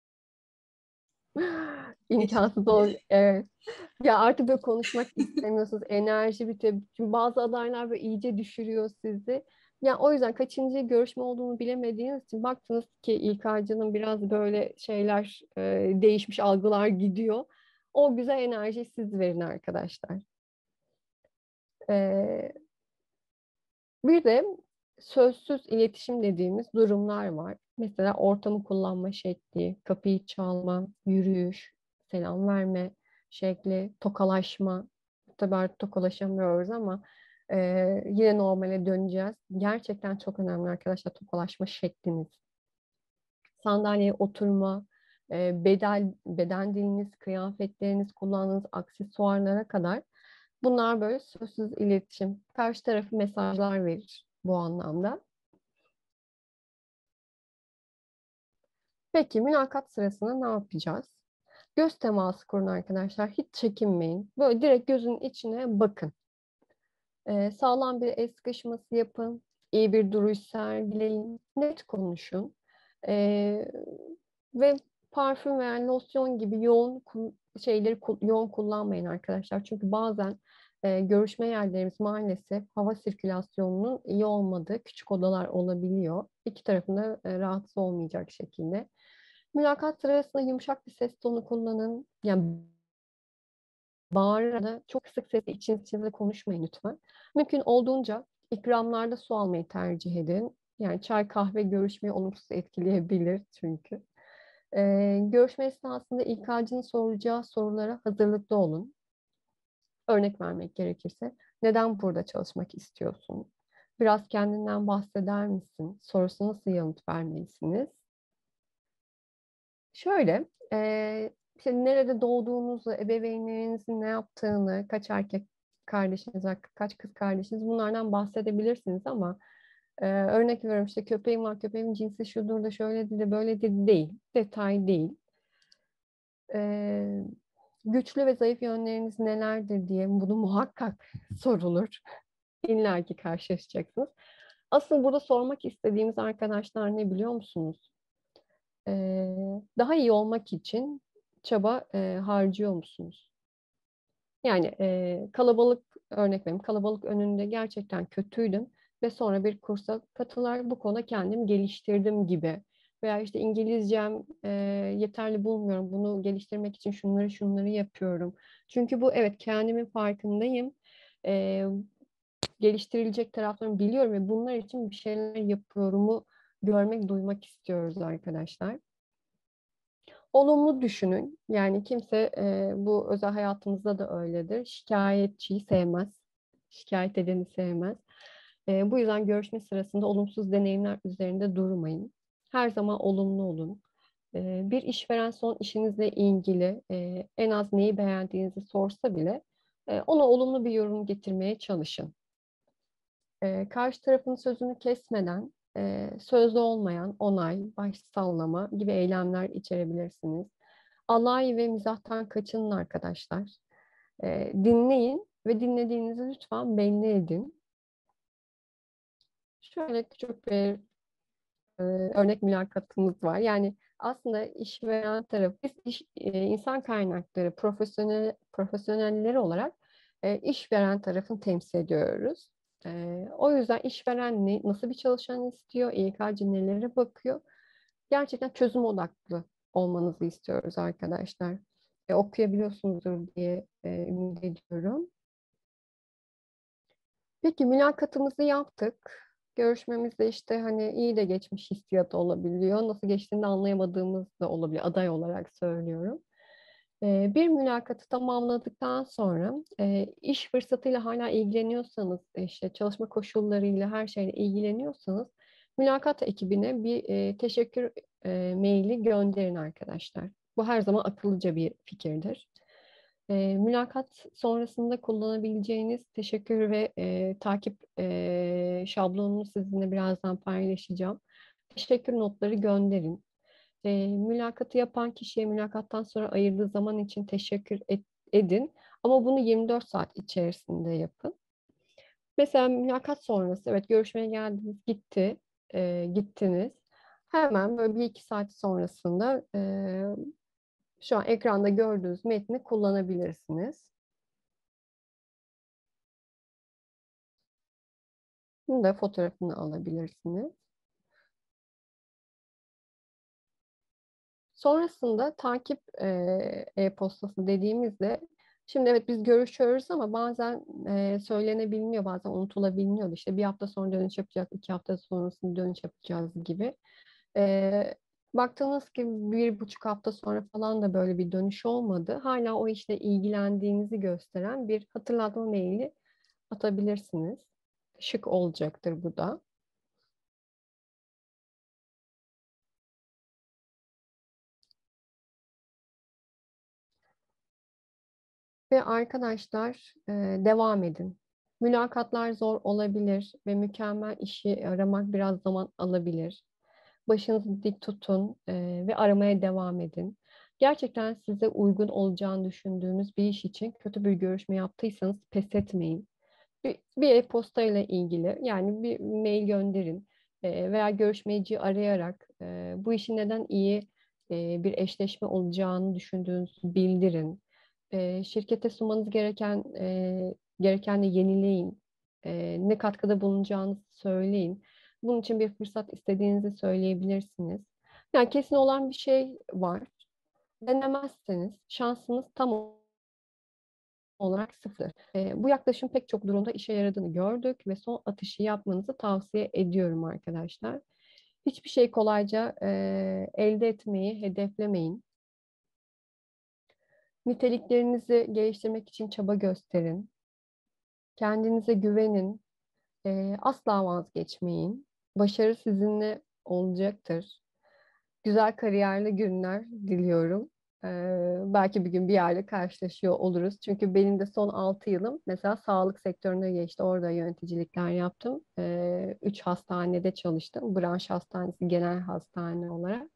İmkansız ol. Evet. Ya artık böyle konuşmak istemiyorsunuz. Enerji bitiyor. Çünkü bazı adaylar böyle iyice düşürüyor sizi. Ya o yüzden kaçıncı görüşme olduğunu bilemediğiniz için baktınız ki İK'cının biraz böyle şeyler değişmiş algılar gidiyor. O güzel enerjiyi siz verin arkadaşlar. E, Bir de sözsüz iletişim dediğimiz durumlar var. Mesela ortamı kullanma şekli, kapıyı çalma, yürüyüş, selam verme şekli, tokalaşma. Tabii artık tokalaşamıyoruz ama yine normale döneceğiz. Gerçekten çok önemli arkadaşlar tokalaşma şekliniz. Sandalyeye oturma, beden diliniz, kıyafetleriniz, kullandığınız aksesuarlara kadar bunlar böyle sözsüz iletişim. Karşı tarafı mesajlar verir bu anlamda. Peki mülakat sırasında ne yapacağız? Göz teması kurun arkadaşlar. Hiç çekinmeyin. Böyle direkt gözün içine bakın. Sağlam bir el sıkışması yapın. İyi bir duruş sergileyin. Net konuşun. Ee, Ve parfüm veya losyon gibi yoğun şeyleri yoğun kullanmayın arkadaşlar. Çünkü bazen görüşme yerlerimiz maalesef hava sirkülasyonunun iyi olmadığı küçük odalar olabiliyor. İki tarafında rahatsız olmayacak şekilde. Mülakat sırasında yumuşak bir ses tonu kullanın. Yani bağırarak da çok kısık sesle içinizde konuşmayın lütfen. Mümkün olduğunca ikramlarda su almayı tercih edin. Yani çay, kahve görüşmeyi olumsuz etkileyebilir çünkü. Görüşme esnasında İK'cının soracağı sorulara hazırlıklı olun. Örnek vermek gerekirse, neden burada çalışmak istiyorsun? Biraz kendinden bahseder misin? Sorusuna nasıl yanıt vermelisiniz? Şöyle, işte nerede doğduğunuzu, ebeveynlerinizin ne yaptığını, kaç erkek kardeşiniz var, kaç kız kardeşiniz, bunlardan bahsedebilirsiniz ama örnek veriyorum, işte köpeğim var, köpeğimin cinsi şudur da şöyle de böyle de değil, detay değil. E, Güçlü ve zayıf yönleriniz nelerdir diye bunu muhakkak sorulur. İlla ki karşılaşacaksınız. Asıl burada sormak istediğimiz arkadaşlar ne biliyor musunuz? Daha iyi olmak için çaba harcıyor musunuz? Yani kalabalık, örnek vereyim, kalabalık önünde gerçekten kötüydüm ve sonra bir kursa katılarak bu konuda kendimi geliştirdim gibi. Veya işte İngilizcem yeterli bulmuyorum. Bunu geliştirmek için şunları yapıyorum. Çünkü bu, evet, kendimin farkındayım. E, Geliştirilecek taraflarını biliyorum ve bunlar için bir şeyler yapıyorumu görmek, duymak istiyoruz arkadaşlar. Olumlu düşünün. Yani kimse bu özel hayatımızda da öyledir. Şikayetçiyi sevmez. Şikayet edeni sevmez. Bu yüzden görüşme sırasında olumsuz deneyimler üzerinde durmayın. Her zaman olumlu olun. Bir işveren son işinizle ilgili en az neyi beğendiğinizi sorsa bile ona olumlu bir yorum getirmeye çalışın. Karşı tarafın sözünü kesmeden sözlü olmayan onay, baş sallama gibi eylemler içerebilirsiniz. Alay ve mizahtan kaçının arkadaşlar. Dinleyin ve dinlediğinizi lütfen belli edin. Şöyle küçük bir örnek mülakatımız var. Yani aslında işveren tarafı, biz insan kaynakları profesyonelleri olarak işveren tarafını temsil ediyoruz. O yüzden işveren nasıl bir çalışan istiyor, İK'cı nelere bakıyor? Gerçekten çözüm odaklı olmanızı istiyoruz arkadaşlar. Okuyabiliyorsunuzdur diye ümit ediyorum. Peki mülakatımızı yaptık. Görüşmemizde işte hani iyi de geçmiş hissiyatı olabiliyor. Nasıl geçtiğini de anlayamadığımız da olabiliyor. Aday olarak söylüyorum. Bir mülakatı tamamladıktan sonra iş fırsatıyla hala ilgileniyorsanız, işte çalışma koşullarıyla her şeyle ilgileniyorsanız mülakat ekibine bir teşekkür maili gönderin arkadaşlar. Bu her zaman akıllıca bir fikirdir. Mülakat sonrasında kullanabileceğiniz teşekkür ve takip şablonunu sizinle birazdan paylaşacağım. Teşekkür notları gönderin. Mülakatı yapan kişiye mülakattan sonra ayırdığı zaman için edin. Ama bunu 24 saat içerisinde yapın. Mesela mülakat sonrası, evet, görüşmeye geldiniz, gittiniz. Hemen böyle bir iki saat sonrasında şu an ekranda gördüğünüz metni kullanabilirsiniz. Bunu da fotoğrafını alabilirsiniz. Sonrasında takip e-postası dediğimizde, şimdi evet biz görüşüyoruz ama bazen söylenebilmiyor, bazen unutulabiliyor. İşte bir hafta sonra dönüş yapacağız, iki hafta sonrasında dönüş yapacağız gibi. E, Baktığınız ki bir buçuk hafta sonra falan da böyle bir dönüş olmadı. Hala o işle ilgilendiğinizi gösteren bir hatırlatma maili atabilirsiniz. Şık olacaktır bu da. Ve arkadaşlar, devam edin. Mülakatlar zor olabilir ve mükemmel işi aramak biraz zaman alabilir. Başınızı dik tutun ve aramaya devam edin. Gerçekten size uygun olacağını düşündüğünüz bir iş için kötü bir görüşme yaptıysanız pes etmeyin. Bir e-posta ile ilgili, yani bir mail gönderin veya görüşmeciyi arayarak bu işin neden iyi bir eşleşme olacağını düşündüğünüzü bildirin. Şirkete sunmanız gereken Gereken de yenileyin. Ne katkıda bulunacağınızı söyleyin. Bunun için bir fırsat istediğinizi söyleyebilirsiniz. Yani kesin olan bir şey var. Denemezseniz şansınız tam olarak sıfır. Bu yaklaşım pek çok durumda işe yaradığını gördük ve son atışı yapmanızı tavsiye ediyorum arkadaşlar. Hiçbir şey kolayca elde etmeyi hedeflemeyin. Niteliklerinizi geliştirmek için çaba gösterin. Kendinize güvenin. Asla vazgeçmeyin. Başarı sizinle olacaktır. Güzel kariyerli günler diliyorum. Belki bir gün bir yerde karşılaşıyor oluruz. Çünkü benim de son 6 yılım mesela sağlık sektöründe geçti. Orada yöneticilikler yaptım. 3 hastanede çalıştım. Branş hastanesi, genel hastane olarak.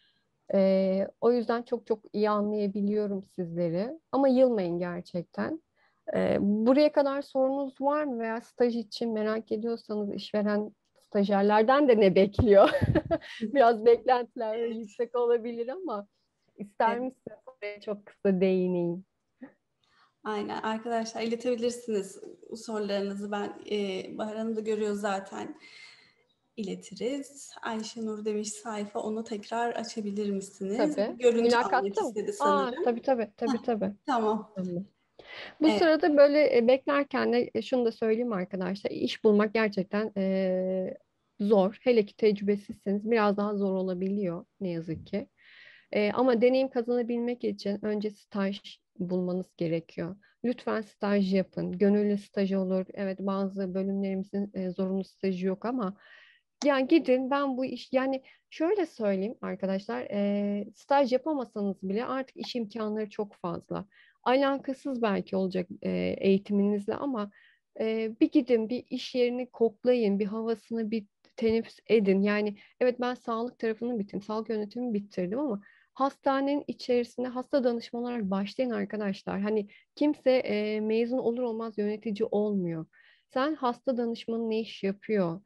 O yüzden çok çok iyi anlayabiliyorum sizleri. Ama yılmayın gerçekten. Buraya kadar sorunuz var mı veya staj için merak ediyorsanız işveren stajyerlerden de ne bekliyor? Biraz beklentiler yüksek olabilir ama ister Evet. misiniz? Oraya çok kısa değineyim. Aynen arkadaşlar, iletebilirsiniz sorularınızı. Bahar Hanım da görüyor zaten. İletiriz. Ayşenur demiş sayfa, onu tekrar açabilir misiniz? Tabii. Görüntü almak Mülakatta mı? istedi Aa, sanırım. tabii tabii Heh, tabii tabii. tamam. Tamam. Bu Evet, sırada böyle beklerken de şunu da söyleyeyim arkadaşlar. İş bulmak gerçekten zor. Hele ki tecrübesizseniz biraz daha zor olabiliyor ne yazık ki. Ama deneyim kazanabilmek için önce staj bulmanız gerekiyor. Lütfen staj yapın. Gönüllü staj olur. Evet, bazı bölümlerimizin zorunlu stajı yok ama yani gidin, ben bu iş, yani şöyle söyleyeyim arkadaşlar, staj yapamasanız bile artık iş imkanları çok fazla. Alakasız belki olacak eğitiminizle ama bir gidin, bir iş yerini koklayın, bir havasını bir teneffüs edin. Yani evet, ben sağlık tarafını bitirdim, sağlık yönetimi bitirdim ama hastanenin içerisinde hasta danışman olarak başlayın arkadaşlar. Hani kimse mezun olur olmaz yönetici olmuyor. Sen hasta danışmanı ne iş yapıyor?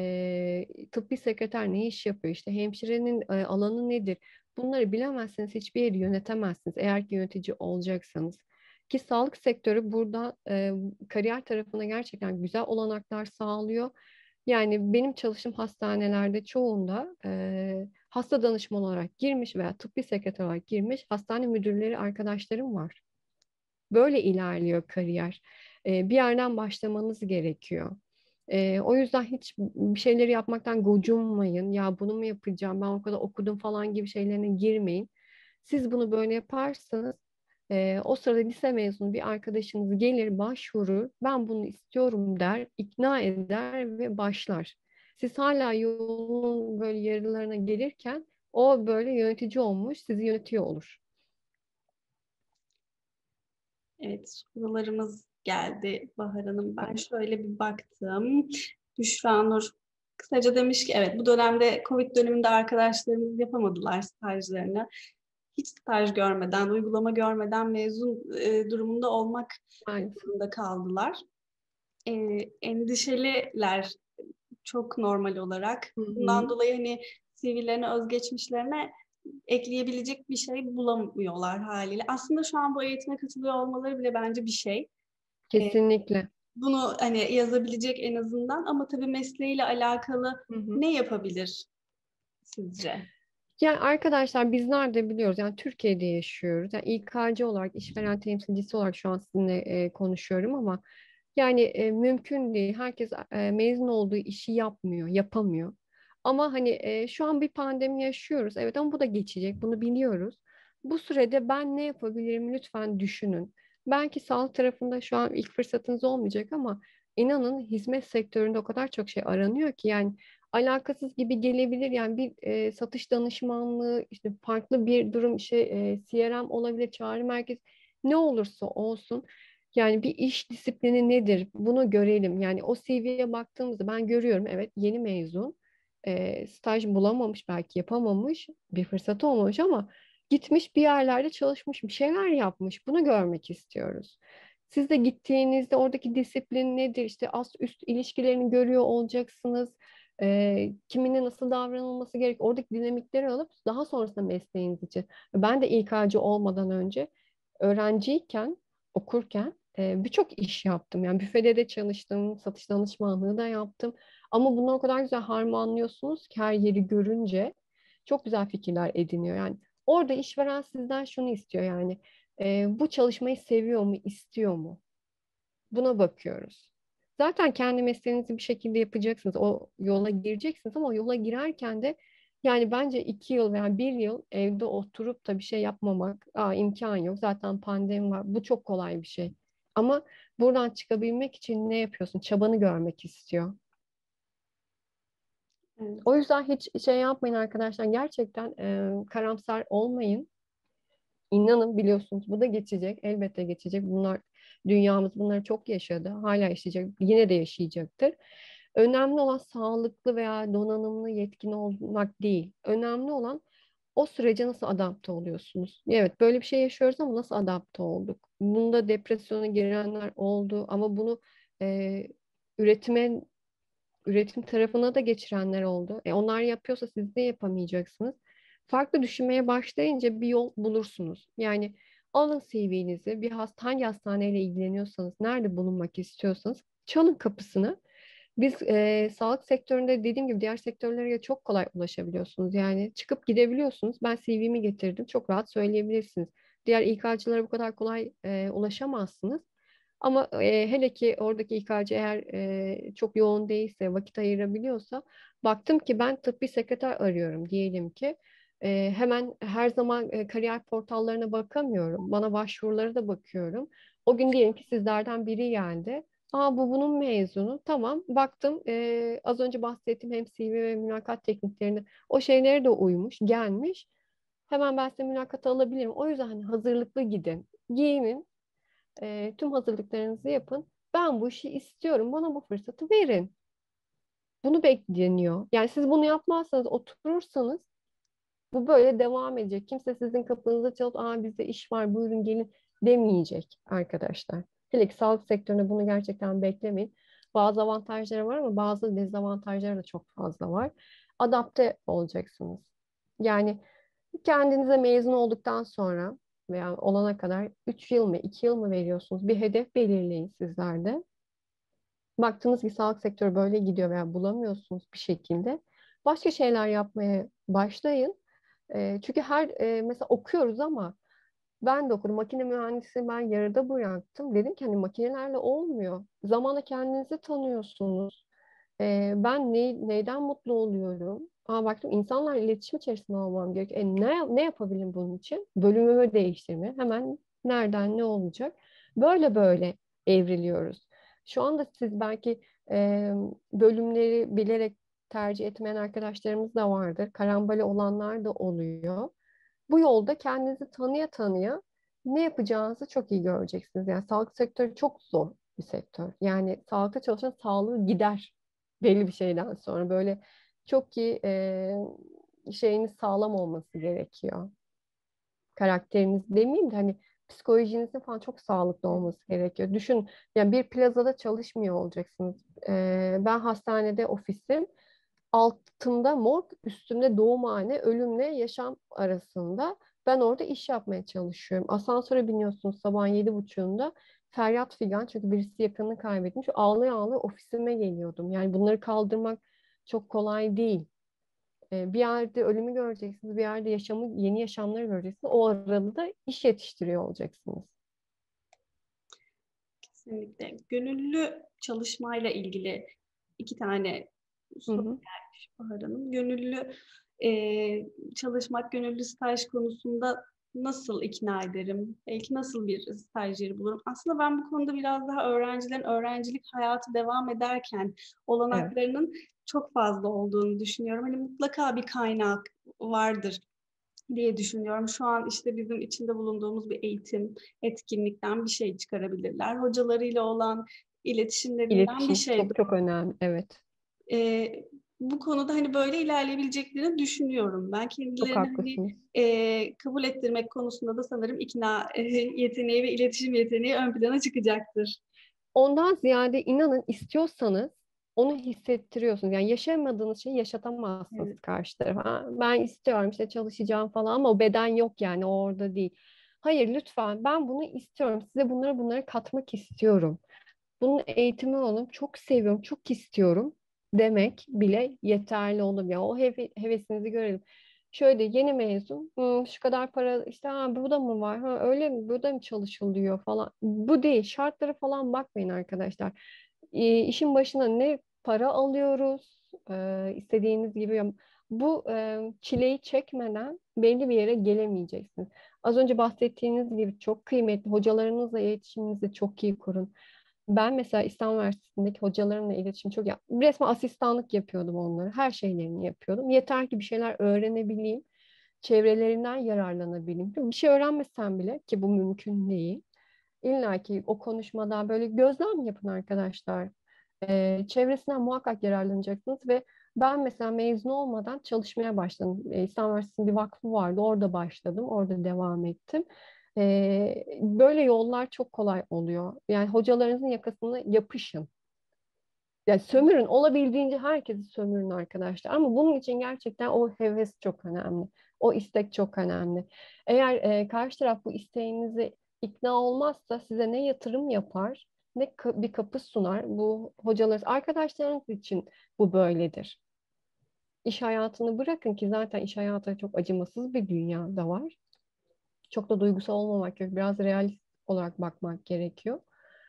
Tıbbi sekreter ne iş yapıyor? İşte hemşirenin alanı nedir? Bunları bilemezseniz hiçbir yeri yönetemezsiniz eğer ki yönetici olacaksanız. Ki sağlık sektörü burada kariyer tarafına gerçekten güzel olanaklar sağlıyor. Yani benim çalıştığım hastanelerde çoğunda hasta danışman olarak girmiş veya tıbbi sekreter olarak girmiş hastane müdürleri arkadaşlarım var. Böyle ilerliyor kariyer. Bir yerden başlamanız gerekiyor. O yüzden hiç bir şeyleri yapmaktan gocunmayın. Ya bunu mu yapacağım, ben o kadar okudum falan gibi şeylerine girmeyin. Siz bunu böyle yaparsanız o sırada lise mezunu bir arkadaşınız gelir, başvurur, ben bunu istiyorum der, ikna eder ve başlar. Siz hala yolun böyle yarılarına gelirken o böyle yönetici olmuş, sizi yönetiyor olur. evet, sorularımız geldi Bahar Hanım. Ben şöyle bir baktım. Büşra Nur kısaca demiş ki evet, bu dönemde Covid döneminde arkadaşlarımız yapamadılar stajlarını. Hiç staj görmeden, uygulama görmeden mezun durumunda olmak Maalesef. zorunda kaldılar. E, Endişeliler çok normal olarak. Hı Bundan hı. dolayı hani CV'lerine, özgeçmişlerine ekleyebilecek bir şey bulamıyorlar haliyle. Aslında şu an bu eğitime katılıyor olmaları bile bence bir şey. E, Kesinlikle. Bunu hani yazabilecek en azından, ama tabii mesleğiyle alakalı Hı hı. ne yapabilir sizce? Yani arkadaşlar, bizler de biliyoruz, yani Türkiye'de yaşıyoruz. Yani İK'cı olarak, işveren temsilcisi olarak şu an sizinle konuşuyorum ama yani mümkün değil. Herkes mezun olduğu işi yapmıyor, yapamıyor. Ama hani şu an bir pandemi yaşıyoruz. Evet, ama bu da geçecek. Bunu biliyoruz. Bu sürede ben ne yapabilirim, lütfen düşünün. Belki sağlık tarafında şu an ilk fırsatınız olmayacak ama inanın hizmet sektöründe o kadar çok şey aranıyor ki, yani alakasız gibi gelebilir. Yani bir satış danışmanlığı, işte farklı bir durum, işte CRM olabilir, çağrı merkezi, ne olursa olsun. Yani bir iş disiplini nedir? Bunu görelim. Yani o CV'ye baktığımızda ben görüyorum, evet, yeni mezun, staj bulamamış, belki yapamamış, bir fırsatı olmamış ama gitmiş bir yerlerde çalışmış, bir şeyler yapmış. Bunu görmek istiyoruz. Siz de gittiğinizde oradaki disiplin nedir? İşte ast üst ilişkilerini görüyor olacaksınız. Kimine nasıl davranılması gerek, oradaki dinamikleri alıp daha sonrasında mesleğiniz için. Ben de İK'cı olmadan önce öğrenciyken, okurken birçok iş yaptım. Yani büfede de çalıştım, satış danışmanlığı da yaptım. Ama bunu o kadar güzel harmanlıyorsunuz ki her yeri görünce çok güzel fikirler ediniyor. Yani orada işveren sizden şunu istiyor yani bu çalışmayı seviyor mu, istiyor mu? Buna bakıyoruz. Zaten kendi mesleğinizi bir şekilde yapacaksınız. O yola gireceksiniz ama o yola girerken de yani bence 2 yıl veya 1 yıl evde oturup da bir şey yapmamak imkan yok. Zaten pandemi var. Bu çok kolay bir şey. Ama buradan çıkabilmek için ne yapıyorsun? Çabanı görmek istiyor. Evet. O yüzden hiç şey yapmayın arkadaşlar. Gerçekten karamsar olmayın. İnanın biliyorsunuz bu da geçecek. Elbette geçecek. Dünyamız bunları çok yaşadı. Hala yaşayacak. Yine de yaşayacaktır. Önemli olan sağlıklı veya donanımlı yetkin olmak değil. Önemli olan o sürece nasıl adapte oluyorsunuz? Evet böyle bir şey yaşıyoruz ama nasıl adapte olduk? Bunda depresyona girenler oldu ama bunu e, üretime üretim tarafına da geçirenler oldu. Onlar yapıyorsa siz de yapamayacaksınız. Farklı düşünmeye başlayınca bir yol bulursunuz. Yani alın CV'nizi, hangi hastaneyle ilgileniyorsanız, nerede bulunmak istiyorsanız çalın kapısını. Biz sağlık sektöründe dediğim gibi diğer sektörlere çok kolay ulaşabiliyorsunuz. Yani çıkıp gidebiliyorsunuz. Ben CV'mi getirdim. Çok rahat söyleyebilirsiniz. Diğer İK'cılara bu kadar kolay ulaşamazsınız. Ama hele ki oradaki İK'cı eğer çok yoğun değilse, vakit ayırabiliyorsa, baktım ki ben tıbbi sekreter arıyorum diyelim ki. Hemen her zaman kariyer portallarına bakamıyorum. Bana başvurulara da bakıyorum. O gün diyelim ki sizlerden biri geldi. Bu bunun mezunu. Tamam. Baktım az önce bahsettiğim hem CV ve mülakat tekniklerinde o şeylere de uymuş, gelmiş. Hemen ben size mülakata alabilirim. O yüzden hani hazırlıklı gidin. Giyinin, tüm hazırlıklarınızı yapın. Ben bu işi istiyorum. Bana bu fırsatı verin. Bunu bekleniyor. Yani siz bunu yapmazsanız, oturursanız bu böyle devam edecek. Kimse sizin kapınıza çalıp bizde iş var buyurun gelin demeyecek arkadaşlar. Hele ki sağlık sektöründe bunu gerçekten beklemeyin. Bazı avantajları var ama bazı dezavantajları da çok fazla var. Adapte olacaksınız. Yani kendinize mezun olduktan sonra veya olana kadar 3 yıl mı 2 yıl mı veriyorsunuz? Bir hedef belirleyin sizler de. Baktınız ki sağlık sektörü böyle gidiyor veya bulamıyorsunuz bir şekilde. Başka şeyler yapmaya başlayın. Çünkü mesela okuyoruz ama ben de okudum. Makine mühendisliği ben yarıda bıraktım. Dedim ki hani makinelerle olmuyor. Zamanla kendinizi tanıyorsunuz. Ben neyden mutlu oluyorum? Baktım insanlarla iletişim içerisinde olmam gerekiyor. Ne yapabilirim bunun için? Bölümümü değiştirme. Hemen nereden ne olacak? Böyle böyle evriliyoruz. Şu anda siz belki e, bölümleri bilerek tercih etmeyen arkadaşlarımız da vardır. Karambole olanlar da oluyor. Bu yolda kendinizi tanıya tanıya ne yapacağınızı çok iyi göreceksiniz. Yani sağlık sektörü çok zor bir sektör. Yani sağlıkta çalışan sağlığı gider belli bir şeyden sonra. Böyle çok iyi şeyiniz sağlam olması gerekiyor. Karakteriniz demeyeyim de hani psikolojinizin falan çok sağlıklı olması gerekiyor. Düşün yani bir plazada çalışmıyor olacaksınız. Ben hastanede ofisim. Altımda morg, üstümde doğumhane, ölümle yaşam arasında. Ben orada iş yapmaya çalışıyorum. Asansöre biniyorsunuz sabah 7.30'unda. Feryat figan çünkü birisi yakınını kaybetmiş. Ağlaya ağlaya ofisime geliyordum. Yani bunları kaldırmak çok kolay değil. Bir yerde ölümü göreceksiniz, bir yerde yeni yaşamları göreceksiniz. O arada da iş yetiştiriyor olacaksınız. Kesinlikle. Gönüllü çalışmayla ilgili 2 tane Hı soru hı. gelmiş Bahar Hanım. Gönüllü çalışmak, gönüllü staj konusunda nasıl ikna ederim? Belki nasıl bir stajyeri bulurum? Aslında ben bu konuda biraz daha öğrencilerin öğrencilik hayatı devam ederken Evet. olanaklarının çok fazla olduğunu düşünüyorum. Hani mutlaka bir kaynak vardır diye düşünüyorum. Şu an işte bizim içinde bulunduğumuz bir eğitim, etkinlikten bir şey çıkarabilirler. Hocalarıyla olan iletişimlerinden bir İletişim şey. çok çok önemli. Evet. Bu konuda hani böyle ilerleyebileceklerini düşünüyorum. Ben Çok kendilerini hani haklısınız. kabul ettirmek konusunda da sanırım ikna yeteneği ve iletişim yeteneği ön plana çıkacaktır. Ondan ziyade inanın istiyorsanız onu hissettiriyorsunuz. Yani yaşamadığınız şeyi yaşatamazsınız Evet. karşı tarafa. Ben istiyorum işte çalışacağım falan ama o beden yok yani o orada değil. Hayır lütfen ben bunu istiyorum. Size bunları katmak istiyorum. Bunun eğitimi alalım. Çok seviyorum, çok istiyorum demek bile yeterli olur. Ya o hevesinizi görelim. Şöyle yeni mezun, şu kadar para işte ha, bu da mı var? Ha, öyle mi? Burada mı çalışılıyor falan. Bu değil. Şartlara falan bakmayın arkadaşlar. İşin başına ne para alıyoruz, istediğiniz gibi. Bu çileyi çekmeden belli bir yere gelemeyeceksiniz. Az önce bahsettiğiniz gibi çok kıymetli. Hocalarınızla iletişiminizi çok iyi kurun. Ben mesela İstanbul Üniversitesi'ndeki hocalarımla iletişim çok resmen asistanlık yapıyordum onlara. Her şeylerini yapıyordum. Yeter ki bir şeyler öğrenebileyim, çevrelerinden yararlanabileyim. Bir şey öğrenmesem bile ki bu mümkün değil. İlla ki o konuşmadan böyle gözlem yapın arkadaşlar. Çevresinden muhakkak yararlanacaksınız ve ben mesela mezun olmadan çalışmaya başladım. İstanbul Üniversitesi'nin bir vakfı vardı. Orada başladım. Orada devam ettim. Böyle yollar çok kolay oluyor. Yani hocalarınızın yakasına yapışın. Yani sömürün. Olabildiğince herkesi sömürün arkadaşlar. Ama bunun için gerçekten o heves çok önemli. O istek çok önemli. Eğer karşı taraf bu isteğinizi ikna olmazsa size ne yatırım yapar ne bir kapı sunar. Bu hocalar, arkadaşlarınız için bu böyledir. İş hayatını bırakın ki zaten iş hayatı çok acımasız bir dünyada var. Çok da duygusal olmamak gerekiyor. Biraz realist olarak bakmak gerekiyor.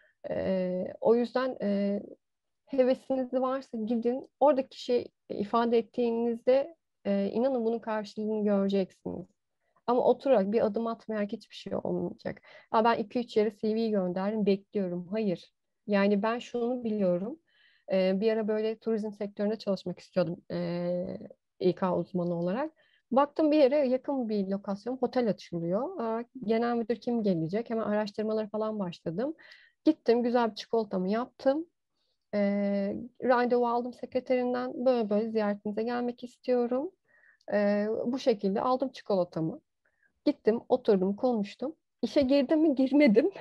O yüzden hevesiniz varsa gidin. Oradaki şey ifade ettiğinizde inanın bunun karşılığını göreceksiniz. Ama oturarak bir adım atmayarak hiçbir şey olmayacak. Ha, ben 2-3 yere CV gönderdim, bekliyorum. Hayır. Yani ben şunu biliyorum. Bir ara böyle turizm sektöründe çalışmak istiyordum İK uzmanı olarak. Baktım bir yere yakın bir lokasyon otel açılıyor. Genel müdür kim gelecek? Hemen araştırmaları falan başladım. Gittim güzel bir çikolatamı yaptım. Randevu aldım sekreterinden böyle böyle ziyaretinize gelmek istiyorum. Bu şekilde aldım çikolatamı. Gittim, oturdum, konuştum. İşe girdim mi girmedim.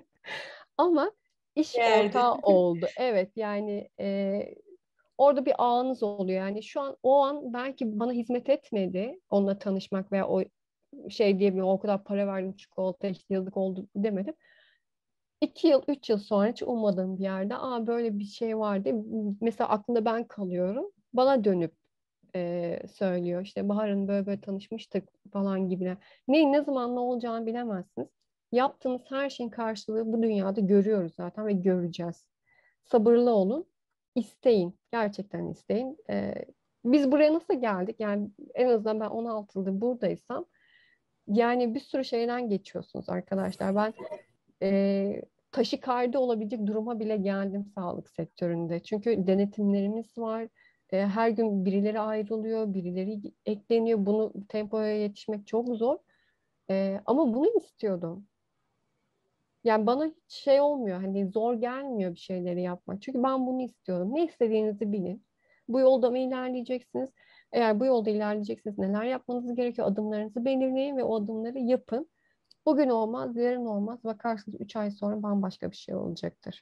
Ama iş Değerli. ortağı oldu. Evet yani orada bir ağınız oluyor. Yani şu an o an belki bana hizmet etmedi onunla tanışmak veya o şey diyebilirim o kadar para verdim çikolata işte yazık oldu demedim. 2 yıl, 3 yıl sonra hiç ummadığım bir yerde böyle bir şey vardı. Mesela aklımda ben kalıyorum. Bana dönüp söylüyor. İşte Bahar'ın böyle böyle tanışmıştık falan gibi. Ne zaman ne olacağını bilemezsiniz. Yaptığınız her şeyin karşılığı bu dünyada görüyoruz zaten ve göreceğiz. Sabırlı olun. İsteyin. Gerçekten isteyin. Biz buraya nasıl geldik? Yani en azından ben 16 yıldır buradaysam yani bir sürü şeyden geçiyorsunuz arkadaşlar. Ben e, taşikardi olabilecek duruma bile geldim sağlık sektöründe. Çünkü denetimlerimiz var. Her gün birileri ayrılıyor, birileri ekleniyor. Bunu tempoya yetişmek çok zor. Ama bunu istiyordum. Yani bana hiç şey olmuyor. Hani zor gelmiyor bir şeyleri yapmak. Çünkü ben bunu istiyordum. Ne istediğinizi bilin. Bu yolda mı ilerleyeceksiniz? Eğer bu yolda ilerleyeceksiniz neler yapmanız gerekiyor? Adımlarınızı belirleyin ve o adımları yapın. Bugün olmaz, yarın olmaz. Bakarsınız 3 ay sonra bambaşka bir şey olacaktır.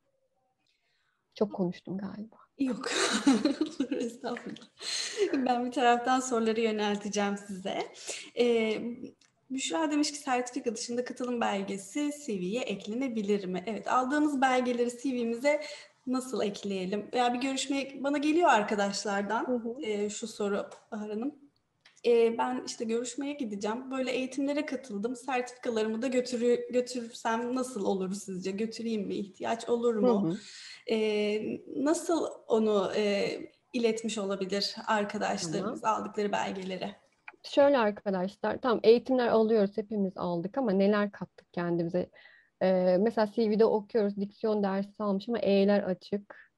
Çok konuştum galiba. Yok. Olur, estağfurullah. Ben bir taraftan soruları yönelteceğim size. Ee, Büşra demiş ki sertifika dışında katılım belgesi CV'ye eklenebilir mi? Evet, aldığımız belgeleri CV'mize nasıl ekleyelim? Veya bir görüşmeye bana geliyor Hı arkadaşlardan hı. şu soru Bahar Hanım. Ben işte görüşmeye gideceğim. Böyle eğitimlere katıldım. Sertifikalarımı da götürürsem nasıl olur sizce? Götüreyim mi? İhtiyaç olur Hı mu? hı. Nasıl onu iletmiş olabilir Tamam. arkadaşlarımız aldıkları belgeleri? Şöyle arkadaşlar, tamam eğitimler alıyoruz, hepimiz aldık ama neler kattık kendimize? Mesela CV'de okuyoruz, diksiyon dersi almış ama E'ler açık.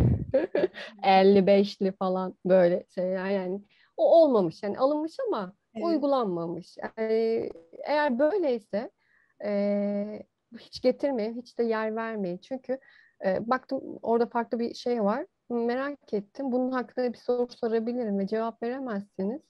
55'li falan böyle şeyler yani. O olmamış yani alınmış ama Evet. uygulanmamış. Yani eğer böyleyse hiç getirmeyin, hiç de yer vermeyin. Çünkü baktım orada farklı bir şey var. Merak ettim. Bunun hakkında bir soru sorabilirim ve cevap veremezsiniz.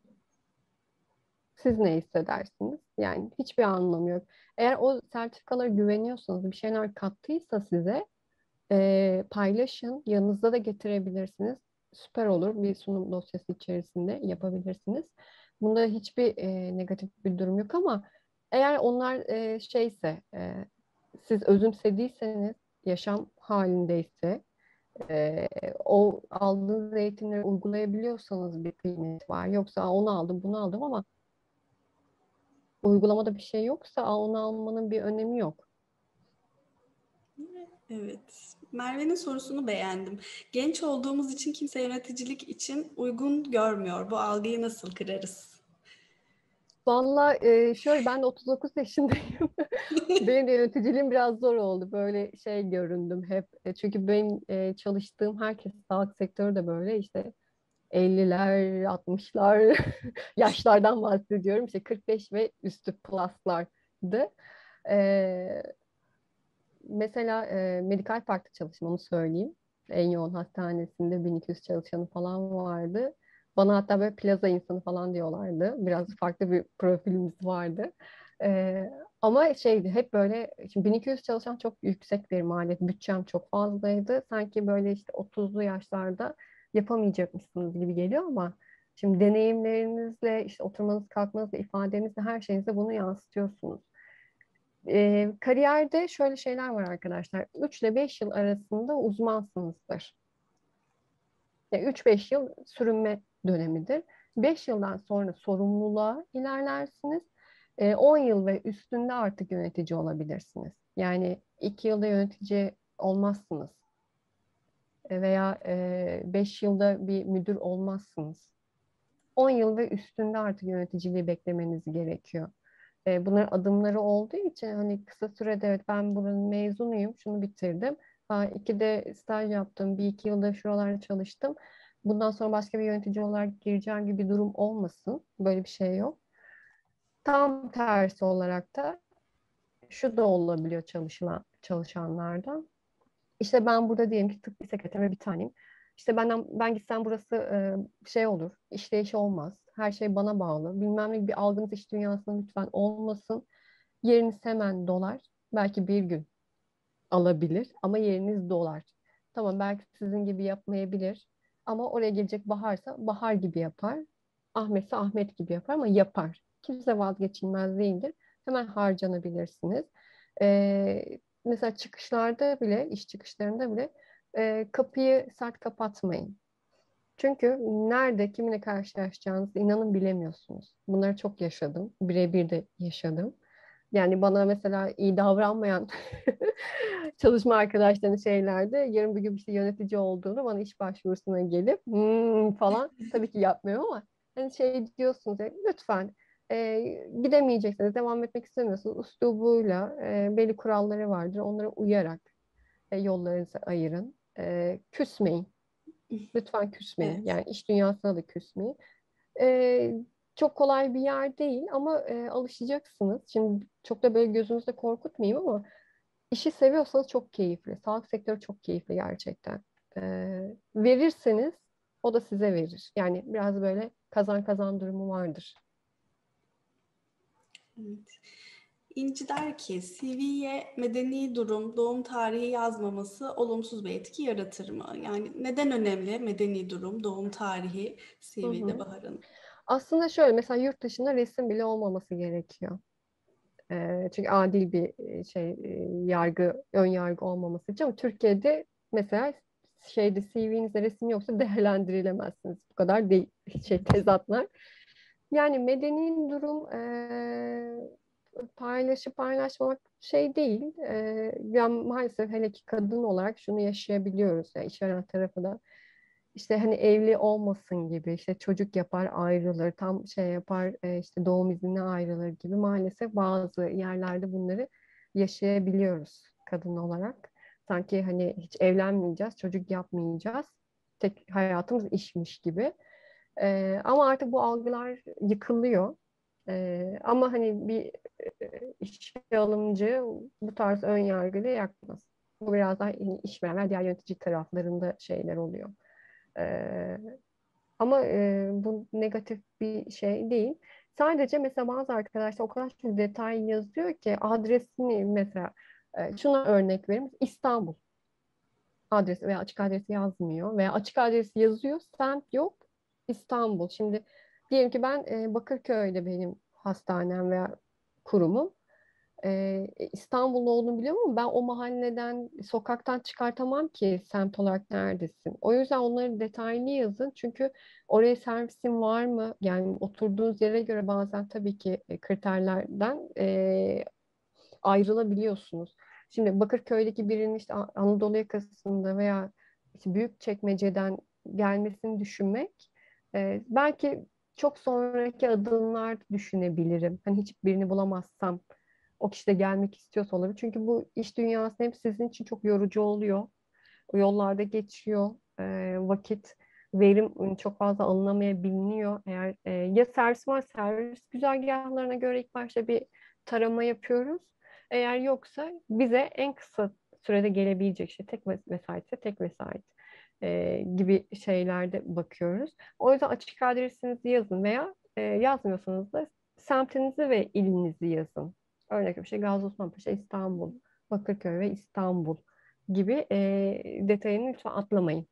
Siz ne hissedersiniz? Yani hiçbir anlamı yok. Eğer o sertifikalara güveniyorsanız, bir şeyler kattıysa size paylaşın. Yanınızda da getirebilirsiniz. Süper olur. Bir sunum dosyası içerisinde yapabilirsiniz. Bunda hiçbir negatif bir durum yok ama Eğer onlar şeyse, siz özümsediyseniz, yaşam halindeyse, e, o aldığınız eğitimleri uygulayabiliyorsanız bir kıymet var. Yoksa onu aldım, bunu aldım ama uygulamada bir şey yoksa onu almanın bir önemi yok. Evet. Merve'nin sorusunu beğendim. Genç olduğumuz için kimse yöneticilik için uygun görmüyor. Bu algıyı nasıl kırarız? Valla şöyle, ben de 39 yaşındayım. Benim de yöneticiliğim biraz zor oldu. Böyle şey göründüm hep. Çünkü benim çalıştığım herkes, sağlık sektörü de böyle işte 50'ler, 60'lar yaşlardan bahsediyorum. İşte 45 ve üstü plus'lardı. E, Mesela Medikal Park'ta çalıştım, onu söyleyeyim. En yoğun hastanesinde 1200 çalışanı falan vardı. Bana hatta böyle plaza insanı falan diyorlardı. Biraz farklı bir profilimiz vardı. E, Ama şeydi hep böyle, şimdi 1200 çalışan çok yüksek bir maliyet. Bütçem çok fazlaydı. Sanki böyle işte 30'lu yaşlarda yapamayacakmışsınız gibi geliyor ama şimdi deneyimlerinizle, işte oturmanız, kalkmanızla, ifadenizle, her şeyinizle bunu yansıtıyorsunuz. Kariyerde şöyle şeyler var arkadaşlar. 3 ile 5 yıl arasında uzmansınızdır. Yani 3-5 yıl sürünme dönemidir. 5 yıldan sonra sorumluluğa ilerlersiniz. 10 yıl ve üstünde artık yönetici olabilirsiniz. Yani 2 yılda yönetici olmazsınız. Veya 5 yılda bir müdür olmazsınız. 10 yıl ve üstünde artık yöneticiliği beklemeniz gerekiyor. Bunların adımları olduğu için hani kısa sürede, evet ben buranın mezunuyum, şunu bitirdim. Ha, iki de staj yaptım, bir iki yılda şuralarda çalıştım. Bundan sonra başka bir yönetici olarak gireceğim gibi bir durum olmasın. Böyle bir şey yok. Tam tersi olarak da şu da olabiliyor çalışanlardan. İşte ben burada diyelim ki tıbbi sekreter ve bir taneyim. İşte ben gitsem burası şey olur, işleyişi olmaz. Her şey bana bağlı. Bilmem ne, bir algınız iş dünyasında lütfen olmasın. Yeriniz hemen dolar. Belki bir gün alabilir ama yeriniz dolar. Tamam, belki sizin gibi yapmayabilir ama oraya gelecek Bahar'sa Bahar gibi yapar. Ahmet'se Ahmet gibi yapar ama yapar. Kimse vazgeçilmez değildir. Hemen harcanabilirsiniz. Mesela çıkışlarda bile, iş çıkışlarında bile kapıyı sert kapatmayın. Çünkü nerede kiminle karşılaşacağınızı inanın bilemiyorsunuz. Bunları çok yaşadım. Birebir de yaşadım. Yani bana mesela iyi davranmayan çalışma arkadaşlarının şeylerde, yarın bir gün işte yönetici olduğunu bana iş başvurusuna gelip falan, tabii ki yapmıyor ama hani şey diyorsunuz ya, lütfen gidemeyeceksiniz, devam etmek istemiyorsunuz, üslubuyla belli kuralları vardır, onlara uyarak yollarınızı ayırın. Küsmeyin. Lütfen küsmeyin. Evet. Yani iş dünyasına da küsmeyin. Ee, Çok kolay bir yer değil ama alışacaksınız. Şimdi çok da böyle gözünüzde korkutmayayım ama işi seviyorsanız çok keyifli. Sağlık sektörü çok keyifli gerçekten. Verirseniz o da size verir. Yani biraz böyle kazan kazan durumu vardır. Evet. İnci der ki CV'ye medeni durum, doğum tarihi yazmaması olumsuz bir etki yaratır mı? Yani neden önemli medeni durum, doğum tarihi Hı CV'de hı. Bahar'ın? Aslında şöyle, mesela yurt dışında resim bile olmaması gerekiyor. Çünkü adil bir yargı, ön yargı olmaması için. Ama Türkiye'de mesela şeyde, CV'nizde resim yoksa değerlendirilemezsiniz. Bu kadar değil, tezatlar. Yani medeni durum paylaşıp paylaşmamak şey değil. Yani maalesef, hele ki kadın olarak şunu yaşayabiliyoruz. Yani işveren tarafı da işte hani evli olmasın gibi, işte çocuk yapar ayrılır, tam şey yapar işte doğum iznine ayrılır gibi, maalesef bazı yerlerde bunları yaşayabiliyoruz kadın olarak. Sanki hani hiç evlenmeyeceğiz, çocuk yapmayacağız, tek hayatımız işmiş gibi. Ama artık bu algılar yıkılıyor. Ama hani bir işe alımcı bu tarz ön yargıyla yakmaz. Bu biraz daha işveren ve diğer yönetici taraflarında şeyler oluyor. Ee, Ama bu negatif bir şey değil. Sadece mesela bazı arkadaşlar o kadar çok detay yazıyor ki, adresini mesela şuna örnek vereyim. İstanbul adresi veya açık adresi yazmıyor veya açık adresi yazıyor, semt yok, İstanbul. Şimdi diyelim ki ben Bakırköy'de benim hastanem veya kurumum. İstanbul'da olduğunu biliyorum ama ben o mahalleden, sokaktan çıkartamam ki semt olarak neredesin. O yüzden onları detaylı yazın. Çünkü oraya servisin var mı? Yani oturduğunuz yere göre bazen tabii ki kriterlerden ayrılabiliyorsunuz. Şimdi Bakırköy'deki birinin işte Anadolu yakasında veya işte Büyükçekmece'den gelmesini düşünmek belki çok sonraki adımlar düşünebilirim. Hani hiçbirini bulamazsam o kişi de gelmek istiyorsa olabilir. Çünkü bu iş dünyası hem sizin için çok yorucu oluyor. O yollarda geçiyor. Vakit, verim çok fazla alınamayabiliyor. Eğer ya servis var, servis güzergahlarına göre ilk başta bir tarama yapıyoruz. Eğer yoksa bize en kısa sürede gelebilecek şey tek vesayetse tek vesayet gibi şeylerde bakıyoruz. O yüzden açık adresinizi yazın veya yazmıyorsanız da semtinizi ve ilinizi yazın. Örnek bir şey Gazi Osman Paşa İstanbul, Bakırköy ve İstanbul gibi detayını lütfen atlamayın.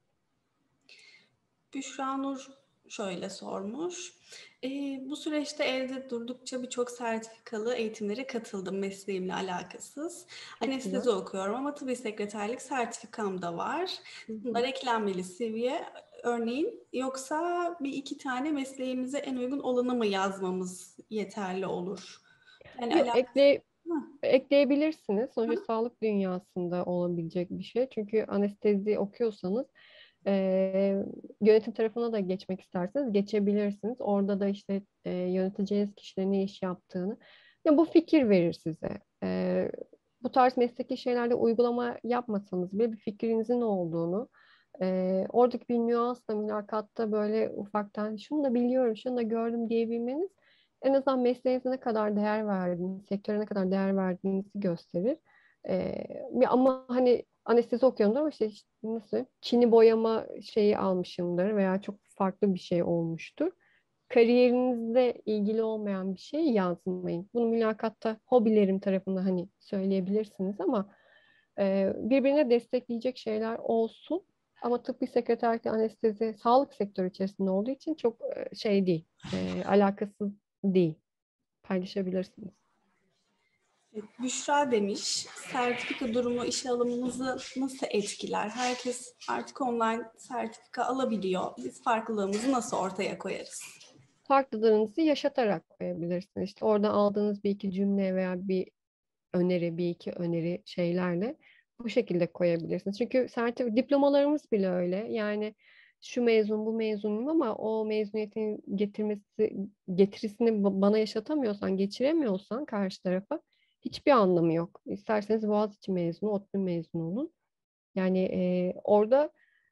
Büşra Nur şöyle sormuş. Bu süreçte evde durdukça birçok sertifikalı eğitimlere katıldım mesleğimle alakasız. Çok Anestezi güzel. okuyorum ama tıbbi sekreterlik sertifikam da var. Hı Bunlar hı. eklenmeli seviye örneğin, yoksa bir iki tane mesleğimize en uygun olanı mı yazmamız yeterli olur? Yani Yok, Hı, ekleyebilirsiniz. hı. Sonuçta sağlık dünyasında olabilecek bir şey. Çünkü anestezi okuyorsanız e, yönetim tarafına da geçmek isterseniz geçebilirsiniz. Orada da işte yöneteceğiniz kişilerin ne iş yaptığını. Ya bu fikir verir size. Bu tarz mesleki şeylerde uygulama yapmasanız bile bir fikrinizin olduğunu, oradaki bir nüansla mülakatta böyle ufaktan şunu da biliyorum, şunu da gördüm diyebilmeniz en azından mesleğinize ne kadar değer verdiğiniz, sektöre ne kadar değer verdiğinizi gösterir. Ama hani anestezi okuyorumdur ama işte nasıl çini boyama şeyi almışımdır veya çok farklı bir şey olmuştur. Kariyerinizle ilgili olmayan bir şey yazmayın. Bunu mülakatta hobilerim tarafında hani söyleyebilirsiniz ama birbirine destekleyecek şeyler olsun. Ama tıbbi sekreterlik, anestezi, sağlık sektörü içerisinde olduğu için çok şey değil, alakasız değil. Paylaşabilirsiniz. Evet, Büşra demiş, sertifika durumu işe alımımızı nasıl etkiler? Herkes artık online sertifika alabiliyor. Biz farklılığımızı nasıl ortaya koyarız? Farklılığınızı yaşatarak koyabilirsiniz. İşte orada aldığınız bir iki cümle veya bir öneri, bir iki öneri şeylerle bu şekilde koyabilirsiniz. Çünkü diplomalarımız bile öyle. Yani şu mezun, bu mezunum ama o mezuniyetin getirisini bana yaşatamıyorsan, geçiremiyorsan karşı tarafa hiçbir anlamı yok. İsterseniz Boğaziçi mezunu, ODTÜ mezunu olun. Yani orada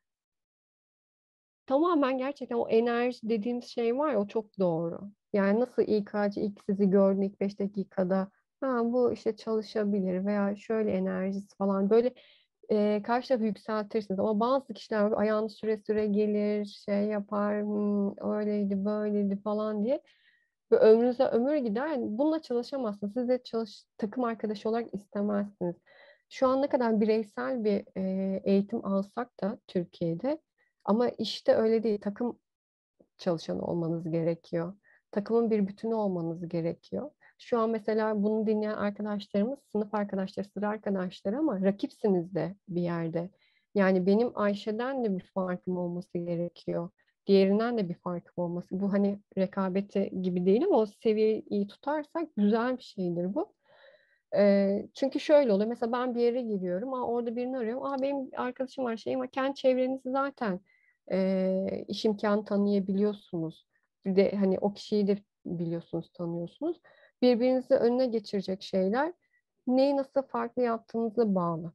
tamamen gerçekten o enerji dediğimiz şey var ya o çok doğru. Yani nasıl İK'cı ilk sizi gördü ilk 5 dakikada ha, bu işte çalışabilir veya şöyle enerjisi falan böyle karşı tarafı yükseltirsiniz. Ama bazı kişiler böyle ayağını süre süre gelir şey yapar öyleydi böyleydi falan diye ve ömrünüze ömür gider. Yani bununla çalışamazsınız. Siz de takım arkadaşı olarak istemezsiniz. Şu an ne kadar bireysel bir eğitim alsak da Türkiye'de ama işte öyle değil. Takım çalışanı olmanız gerekiyor. Takımın bir bütünü olmanız gerekiyor. Şu an mesela bunu dinleyen arkadaşlarımız sınıf arkadaşları, sıra arkadaşları ama rakipsiniz de bir yerde. Yani benim Ayşe'den de bir farkım olması gerekiyor. Diğerinden de bir farkım olması. Bu hani rekabeti gibi değil ama o seviyeyi iyi tutarsak güzel bir şeydir bu. Çünkü şöyle oluyor. Mesela ben bir yere giriyorum. Orada birini arıyorum. Benim arkadaşım var, şeyim var. Kendi çevrenizi zaten iş imkanı tanıyabiliyorsunuz. Bir de hani o kişiyi de biliyorsunuz, tanıyorsunuz. Birbirinizi önüne geçirecek şeyler neyi nasıl farklı yaptığınıza bağlı.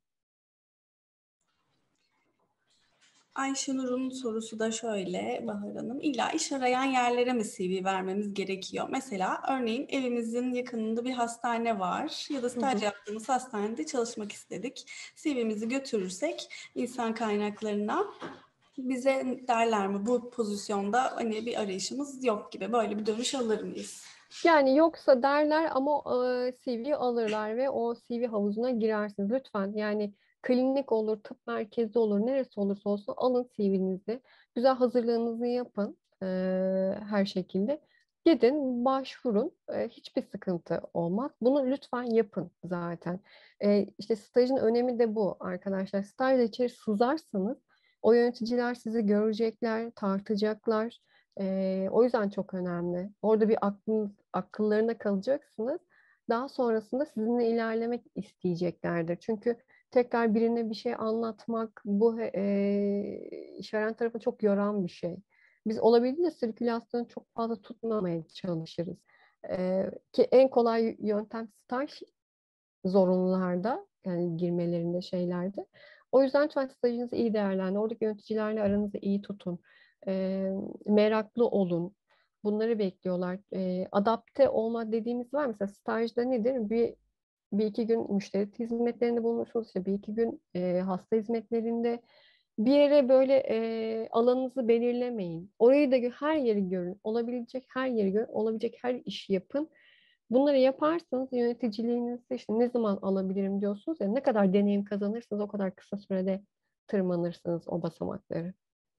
Ayşenur'un sorusu da şöyle Bahar Hanım. İlla iş arayan yerlere mi CV vermemiz gerekiyor? Mesela örneğin evimizin yakınında bir hastane var ya da Hı staj hı. yaptığımız hastanede çalışmak istedik. CV'mizi götürürsek insan kaynaklarına bize derler mi bu pozisyonda hani bir arayışımız yok gibi, böyle bir dönüş alır mıyız? Yani yoksa derler ama CV alırlar ve o CV havuzuna girersiniz. Lütfen yani klinik olur, tıp merkezi olur, neresi olursa olsun alın CV'nizi. Güzel hazırlığınızı yapın her şekilde. Gidin, başvurun. Hiçbir sıkıntı olmaz. Bunu lütfen yapın zaten. İşte stajın önemi de bu arkadaşlar. Stajla içeri sızarsanız o yöneticiler sizi görecekler, tartacaklar. O yüzden çok önemli. Orada bir akıllarına kalacaksınız. Daha sonrasında sizinle ilerlemek isteyeceklerdir. Çünkü tekrar birine bir şey anlatmak bu işveren tarafı çok yoran bir şey. Biz olabildiğince sirkülasyonu çok fazla tutmamaya çalışırız. Ki en kolay yöntem staj zorunlularda, yani girmelerinde, şeylerde. O yüzden lütfen stajınızı iyi değerlendirin. Oradaki yöneticilerle aranızı iyi tutun. Meraklı olun. Bunları bekliyorlar. Adapte olma dediğimiz var. Mesela stajda nedir? Bir iki gün müşteri hizmetlerinde bulunursunuz. İşte bir iki gün hasta hizmetlerinde, bir yere böyle alanınızı belirlemeyin. Orayı da her yeri görün. Olabilecek her yeri görün. Olabilecek her işi yapın. Bunları yaparsanız yöneticiliğinizde işte ne zaman alabilirim diyorsunuz ya, ne kadar deneyim kazanırsınız o kadar kısa sürede tırmanırsınız o basamakları.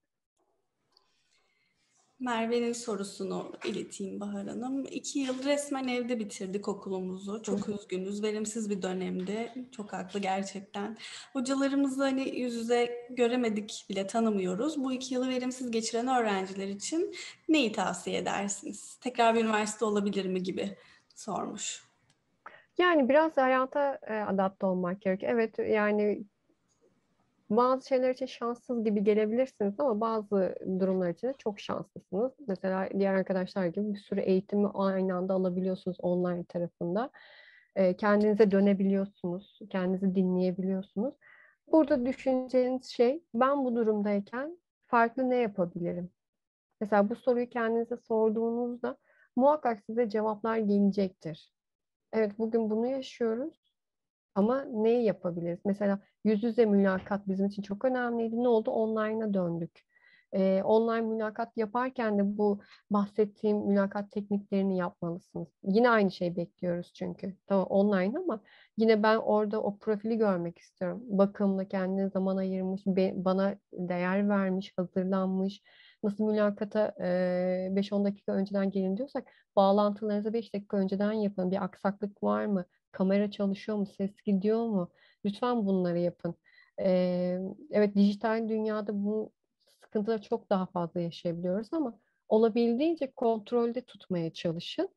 Merve'nin sorusunu ileteyim Bahar Hanım. 2 yıl resmen evde bitirdik okulumuzu. Çok üzgünüz. Verimsiz bir dönemdi. Çok haklı gerçekten. Hocalarımızı hani yüz yüze göremedik bile, tanımıyoruz. Bu 2 yılı verimsiz geçiren öğrenciler için neyi tavsiye edersiniz? Tekrar bir üniversite olabilir mi gibi sormuş. Yani biraz hayata adapte olmak gerekiyor. Evet, yani bazı şeyler için şanssız gibi gelebilirsiniz ama bazı durumlar için de çok şanslısınız. Mesela diğer arkadaşlar gibi bir sürü eğitimi aynı anda alabiliyorsunuz online tarafında. Kendinize dönebiliyorsunuz, kendinizi dinleyebiliyorsunuz. Burada düşüneceğiniz şey, ben bu durumdayken farklı ne yapabilirim? Mesela bu soruyu kendinize sorduğunuzda muhakkak size cevaplar gelecektir. Evet, bugün bunu yaşıyoruz. Ama neyi yapabiliriz? Mesela yüz yüze mülakat bizim için çok önemliydi. Ne oldu? Online'a döndük. Online mülakat yaparken de bu bahsettiğim mülakat tekniklerini yapmalısınız. Yine aynı şeyi bekliyoruz çünkü. Tamam online ama yine ben orada o profili görmek istiyorum. Bakımlı, kendine zaman ayırmış, bana değer vermiş, hazırlanmış. Nasıl mülakata 5-10 dakika önceden gelin diyorsak, bağlantılarınızı 5 dakika önceden yapın. Bir aksaklık var mı? Kamera çalışıyor mu? Ses gidiyor mu? Lütfen bunları yapın. Ee, evet, dijital dünyada bu sıkıntıları çok daha fazla yaşayabiliyoruz ama olabildiğince kontrolde tutmaya çalışın.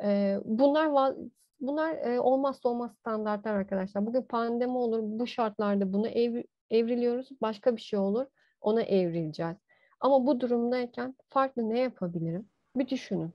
Bunlar olmazsa olmaz standartlar arkadaşlar. Bugün pandemi olur, bu şartlarda bunu evriliyoruz. Başka bir şey olur, ona evrileceğiz. Ama bu durumdayken farklı ne yapabilirim? Bir düşünün.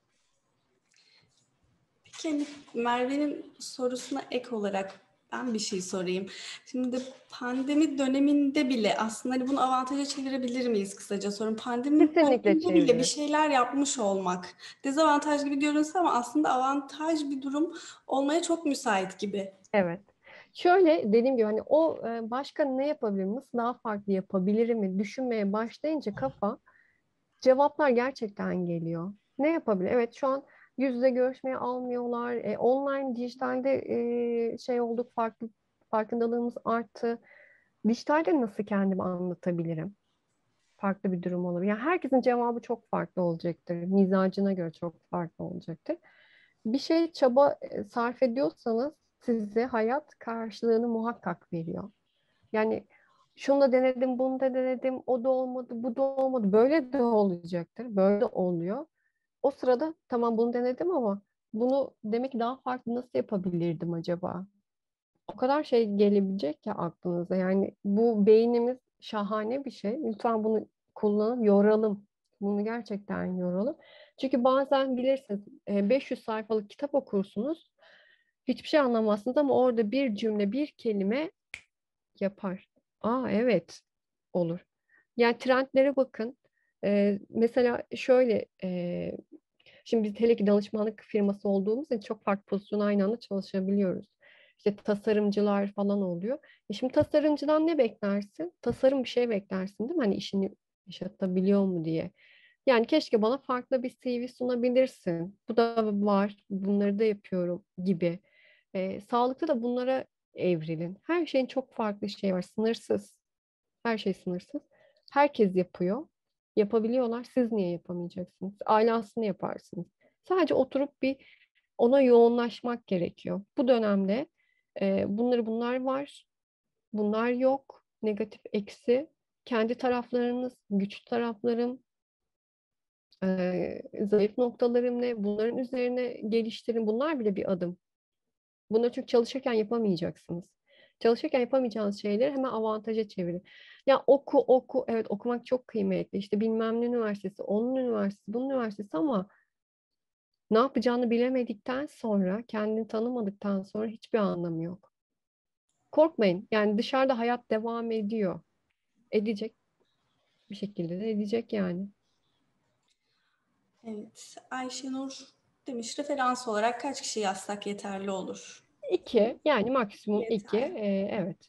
Peki hani Merve'nin sorusuna ek olarak ben bir şey sorayım. Şimdi pandemi döneminde bile aslında hani bunu avantaja çevirebilir miyiz, kısaca sorun. Pandemi Kesinlikle döneminde bile bir çeviririz. şeyler yapmış olmak dezavantaj gibi görünse ama aslında avantaj bir durum olmaya çok müsait gibi. Evet. Şöyle dediğim gibi, hani o başka ne yapabilirim, nasıl daha farklı yapabilirim mi düşünmeye başlayınca kafa, cevaplar gerçekten geliyor. Ne yapabilir? Evet, şu an yüz yüze görüşmeye almıyorlar. Online, dijitalde şey olduk, farkındalığımız arttı. Dijitalde nasıl kendimi anlatabilirim? Farklı bir durum olur. Yani herkesin cevabı çok farklı olacaktır. Mizacına göre çok farklı olacaktır. Bir şey çaba sarf ediyorsanız size hayat karşılığını muhakkak veriyor. Yani şunu da denedim, bunu da denedim, o da olmadı, bu da olmadı. Böyle de olacaktır. Böyle de oluyor. O sırada tamam, bunu denedim ama bunu demek ki daha farklı nasıl yapabilirdim acaba? O kadar şey gelebilecek ki aklınıza. Yani bu beynimiz şahane bir şey. Lütfen bunu kullanıp yoralım. Bunu gerçekten yoralım. Çünkü bazen bilirsiniz 500 sayfalık kitap okursunuz. Hiçbir şey anlamazsınız ama orada bir cümle, bir kelime yapar. Aa, evet, olur. Yani trendlere bakın. Mesela şöyle, şimdi biz hele ki danışmanlık firması olduğumuz için çok farklı pozisyon aynı anda çalışabiliyoruz. İşte tasarımcılar falan oluyor. Şimdi tasarımcıdan ne beklersin? Tasarım bir şey beklersin değil mi? Hani işini yaşatabiliyor mu diye. Yani keşke bana farklı bir CV sunabilirsin. Bu da var, bunları da yapıyorum gibi. Sağlıkta da bunlara evrilin. Her şeyin çok farklı şey var. Sınırsız. Her şey sınırsız. Herkes yapıyor. Yapabiliyorlar. Siz niye yapamayacaksınız? Alasını yaparsınız. Sadece oturup ona yoğunlaşmak gerekiyor. Bu dönemde bunlar var, bunlar yok, negatif, eksi, kendi taraflarınız, güçlü taraflarım, zayıf noktalarım ne, bunların üzerine geliştirin. Bunlar bile bir adım. Bunları çünkü çalışırken yapamayacaksınız. Çalışırken yapamayacağınız şeyleri hemen avantaja çevirin. Ya oku, evet okumak çok kıymetli. İşte bilmem ne üniversitesi, onun üniversitesi, bunun üniversitesi ama ne yapacağını bilemedikten sonra, kendini tanımadıktan sonra hiçbir anlamı yok. Korkmayın. Yani dışarıda hayat devam ediyor. Edecek. Bir şekilde de edecek yani. Evet, Ayşenur demiş referans olarak kaç kişi yazsak yeterli olur? İki, yani maksimum iki. Yeter. Evet.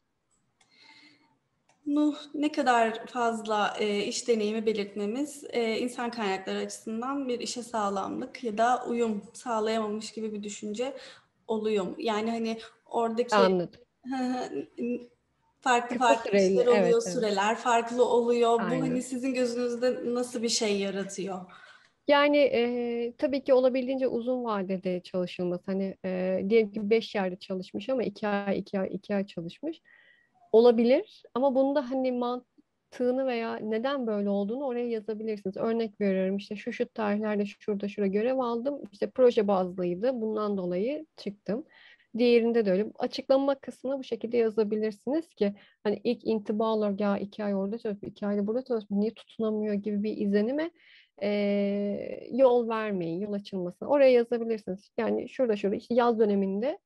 Nuh, ne kadar fazla iş deneyimi belirtmemiz insan kaynakları açısından bir işe sağlamlık ya da uyum sağlayamamış gibi bir düşünce oluyor. Yani hani oradaki Anladım. farklı Kısa farklı süreli. işler Evet, oluyor, evet. süreler farklı oluyor. Bu hani Aynen. sizin gözünüzde nasıl bir şey yaratıyor? Yani tabii ki olabildiğince uzun vadede çalışılması. Hani diyelim ki 5 yerde çalışmış ama 2 ay, 2 ay, 2 ay çalışmış. Olabilir ama bunda hani mantığını veya neden böyle olduğunu oraya yazabilirsiniz. Örnek veriyorum, işte şu tarihlerde şurada görev aldım. İşte proje bazlıydı. Bundan dolayı çıktım. Diğerinde de öyle. Açıklama kısmına bu şekilde yazabilirsiniz ki hani ilk intiba olarak ya 2 ay orada çalışmış, 2 ayda burada çalışmış, niye tutunamıyor gibi bir izlenime yol vermeyin, yol açılmasın. Oraya yazabilirsiniz. Yani şurada işte yaz döneminde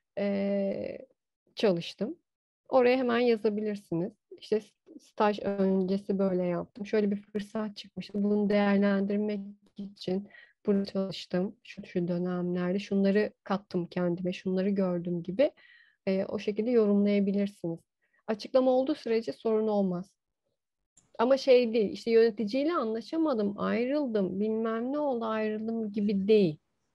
çalıştım. Oraya hemen yazabilirsiniz. İşte staj öncesi böyle yaptım. Şöyle bir fırsat çıkmıştı. Bunu değerlendirmek için burada çalıştım. Şu dönemlerde şunları kattım kendime, şunları gördüm gibi o şekilde yorumlayabilirsiniz. Açıklama olduğu sürece sorun olmaz. Ama şey değil, işte yöneticiyle anlaşamadım, ayrıldım, bilmem ne oldu, ayrıldım gibi değil.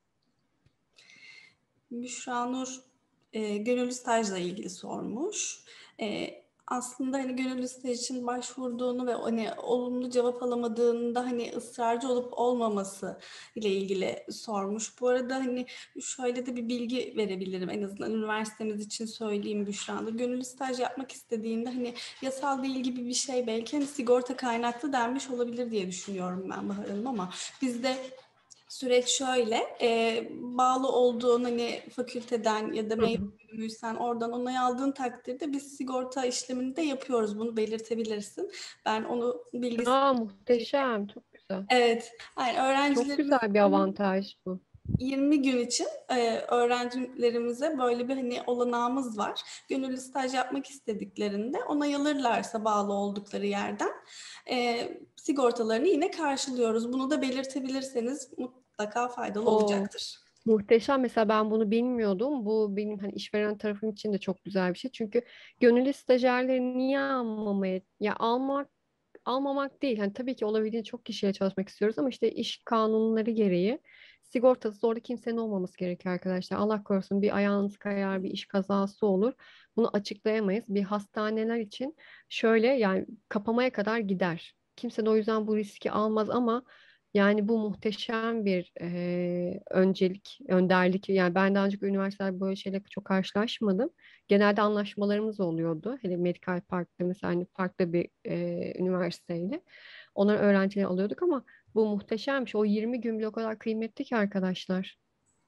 Büşra Nur gönüllü stajla ilgili sormuş. Aslında hani gönüllü staj için başvurduğunu ve hani olumlu cevap alamadığında hani ısrarcı olup olmaması ile ilgili sormuş. Bu arada hani şöyle de bir bilgi verebilirim, en azından üniversitemiz için söyleyeyim Büşra Nur. Gönüllü staj yapmak istediğinde hani yasal değil gibi bir şey, belki hani sigorta kaynaklı denmiş olabilir diye düşünüyorum ben Bahar Hanım, ama bizde süreç şöyle, bağlı olduğun hani fakülteden ya da Hı mezun hı. bölümüysen oradan onay aldığın takdirde biz sigorta işlemini de yapıyoruz. Bunu belirtebilirsin. Ben onu bilgisini Aa, vereyim. muhteşem, çok güzel. Evet, yani Çok öğrencilerimiz güzel bir avantaj bu. 20 gün için öğrencilerimize böyle bir hani olanağımız var. Gönüllü staj yapmak istediklerinde onay alırlarsa bağlı oldukları yerden sigortalarını yine karşılıyoruz. Bunu da belirtebilirseniz mutlaka faydalı O olacaktır. muhteşem. Mesela ben bunu bilmiyordum. Bu benim hani işveren tarafım için de çok güzel bir şey. Çünkü gönüllü stajyerleri niye almamak değil. Hani tabii ki olabildiğince çok kişiyle çalışmak istiyoruz ama işte iş kanunları gereği sigortası orada kimsenin olmaması gerekiyor arkadaşlar. Allah korusun bir ayağınız kayar, bir iş kazası olur. Bunu açıklayamayız. Bir hastaneler için şöyle yani kapamaya kadar gider. Kimse de o yüzden bu riski almaz ama yani bu muhteşem bir önderlik. Yani ben daha önce üniversitede böyle şeyle çok karşılaşmadım. Genelde anlaşmalarımız oluyordu. Hele Medikal Park'ta mesela hani farklı bir üniversiteyle. Onların öğrencileri alıyorduk ama bu muhteşemmiş. O 20 gün bile o kadar kıymetli ki arkadaşlar.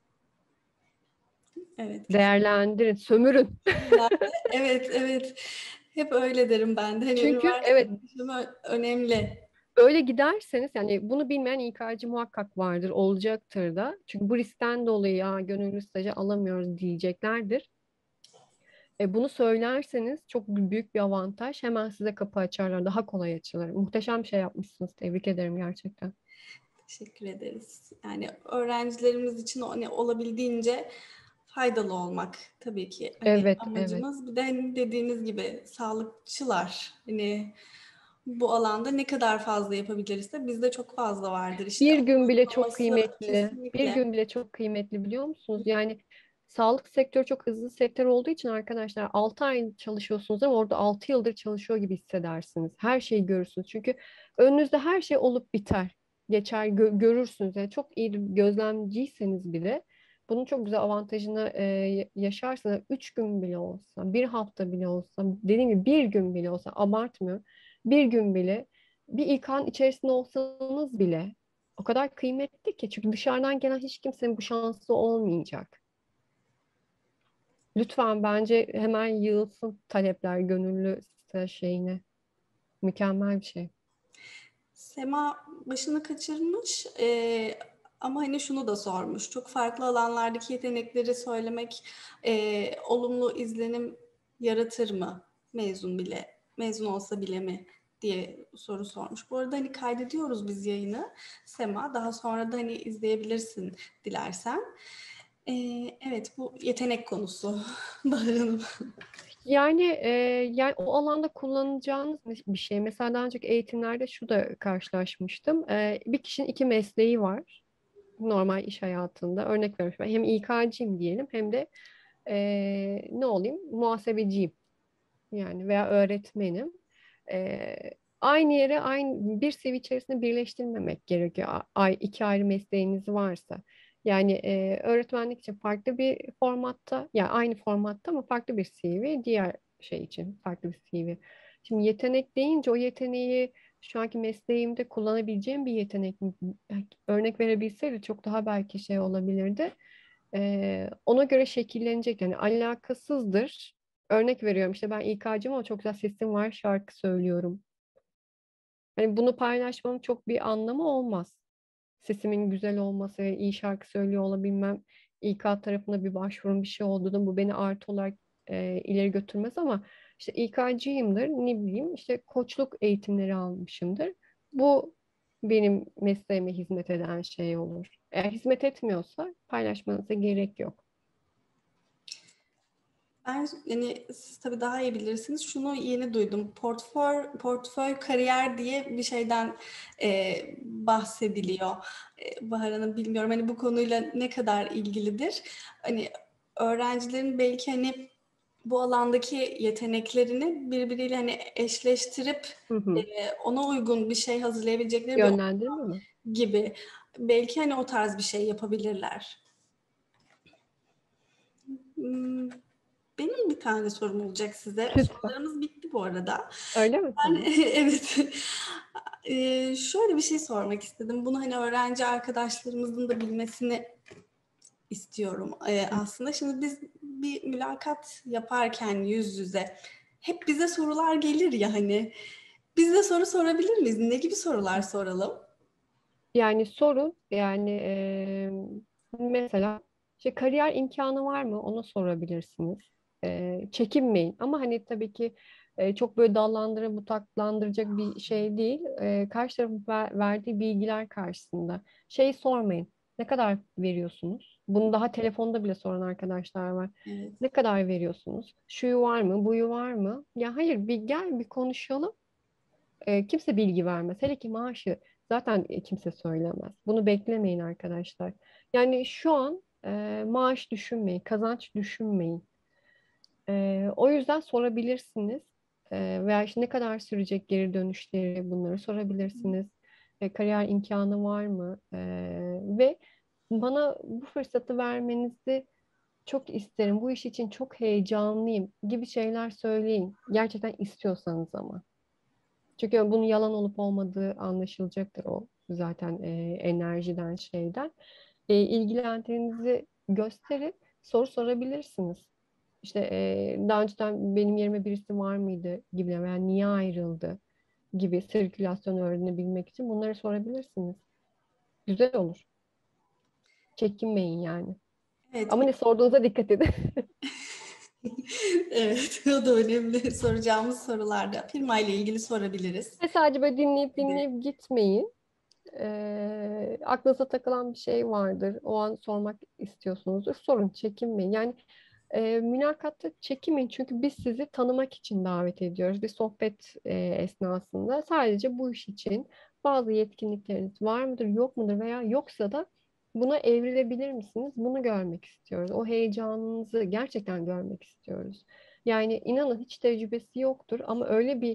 Evet, Değerlendirin, sömürün. kesinlikle. Evet, evet. Hep öyle derim ben de. Hani Çünkü üniversite evet, yaşamı önemli. öyle giderseniz yani bunu bilmeyen İK'cı muhakkak vardır, olacaktır da. Çünkü bu riskten dolayı ya gönüllü stajı alamıyoruz diyeceklerdir. Bunu söylerseniz çok büyük bir avantaj. Hemen size kapı açarlar. Daha kolay açılır. Muhteşem bir şey yapmışsınız. Tebrik ederim gerçekten. Teşekkür ederiz. Yani öğrencilerimiz için hani olabildiğince faydalı olmak tabii ki hani Evet, evet. amacımız. Bir de hani dediğiniz gibi sağlıkçılar hani bu alanda ne kadar fazla yapabilirse bizde çok fazla vardır işte. Bir gün bile çok Uygulaması kıymetli. Bir kesinlikle. gün bile çok kıymetli biliyor musunuz? Yani sağlık sektörü çok hızlı sektör olduğu için arkadaşlar 6 ay çalışıyorsunuz ama orada 6 yıldır çalışıyor gibi hissedersiniz. Her şeyi görürsünüz. Çünkü önünüzde her şey olup biter. geçer görürsünüz. Yani çok iyi bir gözlemciyseniz bile bunun çok güzel avantajını yaşarsanız 3 gün bile olsa, bir hafta bile olsa, dediğim gibi bir gün bile olsa, abartmıyorum. Bir gün bile bir İK'nın içerisinde olsanız bile o kadar kıymetli ki. Çünkü dışarıdan gelen hiç kimsenin bu şansı olmayacak. Lütfen bence hemen yığılsın talepler gönüllü site şeyine. Mükemmel bir şey. Sema başını kaçırmış ama hani şunu da sormuş. Çok farklı alanlardaki yetenekleri söylemek olumlu izlenim yaratır mı? Mezun olsa bile mi diye soru sormuş. Bu arada hani kaydediyoruz biz yayını Sema. Daha sonra da hani izleyebilirsin dilersen. Evet, bu yetenek konusu Bahar Hanım. Yani o alanda kullanacağınız bir şey. Mesela daha önceki eğitimlerde şu da karşılaşmıştım. Bir kişinin iki mesleği var normal iş hayatında. Örnek veriyorum. Ben hem İK'cıyım diyelim hem de ne olayım? Muhasebeciyim. Yani veya öğretmenim. Ee, Aynı yere aynı bir seviye içerisinde birleştirmemek gerekiyor. İki ayrı mesleğiniz varsa. Yani öğretmenlik için farklı bir formatta, yani aynı formatta ama farklı bir CV, diğer şey için farklı bir CV. Şimdi yetenek deyince o yeteneği şu anki mesleğimde kullanabileceğim bir yetenek mi? Örnek verebilseydi çok daha belki şey olabilirdi. Ona göre şekillenecek, yani alakasızdır. Örnek veriyorum, işte ben İK'cıyım ama çok güzel sesim var, şarkı söylüyorum. Hani bunu paylaşmamın çok bir anlamı olmaz. Sesimin güzel olması ve iyi şarkı söylüyor olabilmem İK tarafında bir başvurum bir şey olduğunda bu beni artı olarak ileri götürmez ama işte İK'cıyımdır, ne bileyim işte koçluk eğitimleri almışımdır. Bu benim mesleğime hizmet eden şey olur. Eğer hizmet etmiyorsa paylaşmanıza gerek yok. Ben hani siz tabii daha iyi bilirsiniz. Şunu yeni duydum. Portföy kariyer diye bir şeyden bahsediliyor. Bahar Hanım bilmiyorum hani bu konuyla ne kadar ilgilidir. Hani öğrencilerin belki hani bu alandaki yeteneklerini birbiriyle hani eşleştirip Hı hı. ona uygun bir şey hazırlayabilecekleri bir Yönlendirme mi? gibi. Belki hani o tarz bir şey yapabilirler. Hmm, Benim bir tane sorum olacak size. Lütfen. Sorularımız bitti bu arada. Öyle mi? Ben Tamam. evet. Şöyle bir şey sormak istedim. Bunu hani öğrenci arkadaşlarımızın da bilmesini istiyorum aslında. Şimdi biz bir mülakat yaparken yüz yüze hep bize sorular gelir ya hani. Biz de soru sorabilir miyiz? Ne gibi sorular soralım? Yani sorun, yani mesela işte kariyer imkanı var mı, onu sorabilirsiniz. Çekinmeyin ama hani tabii ki çok böyle budaklandıracak bir şey değil. Karşı tarafın verdiği bilgiler karşısında şey sormayın. Ne kadar veriyorsunuz? Bunu daha telefonda bile soran arkadaşlar var. Evet. Ne kadar veriyorsunuz? Şuyu var mı, buyu var mı? Ya hayır, bir gel bir konuşalım. Kimse bilgi vermez. Hele ki maaşı zaten kimse söylemez. Bunu beklemeyin arkadaşlar. Yani şu an maaş düşünmeyin, kazanç düşünmeyin. O yüzden sorabilirsiniz. Veya işte ne kadar sürecek geri dönüşleri, bunları sorabilirsiniz. Kariyer imkanı var mı? Ve bana bu fırsatı vermenizi çok isterim. Bu iş için çok heyecanlıyım gibi şeyler söyleyin. Gerçekten istiyorsanız ama. Çünkü bunun yalan olup olmadığı anlaşılacaktır, o zaten enerjiden şeyden. İlgilendiğinizi gösterip soru sorabilirsiniz. İşte daha önceden benim yerime birisi var mıydı gibi veya niye ayrıldı gibi sirkülasyon öğrenebilmek için bunları sorabilirsiniz. Güzel olur. Çekinmeyin yani. Evet. Ama ne sorduğunuza dikkat edin. Evet, o da önemli soracağımız sorularda. Firma ile ilgili sorabiliriz. Ve sadece böyle dinleyip Gibi. dinleyip gitmeyin. Aklınıza takılan bir şey vardır. O an sormak istiyorsunuzdur. Sorun, çekinmeyin. Yani mülakatta çekinmeyin çünkü biz sizi tanımak için davet ediyoruz. Bir sohbet esnasında sadece bu iş için bazı yetkinlikleriniz var mıdır, yok mudur veya yoksa da buna evrilebilir misiniz? Bunu görmek istiyoruz. O heyecanınızı gerçekten görmek istiyoruz. Yani inanın hiç tecrübesi yoktur ama öyle bir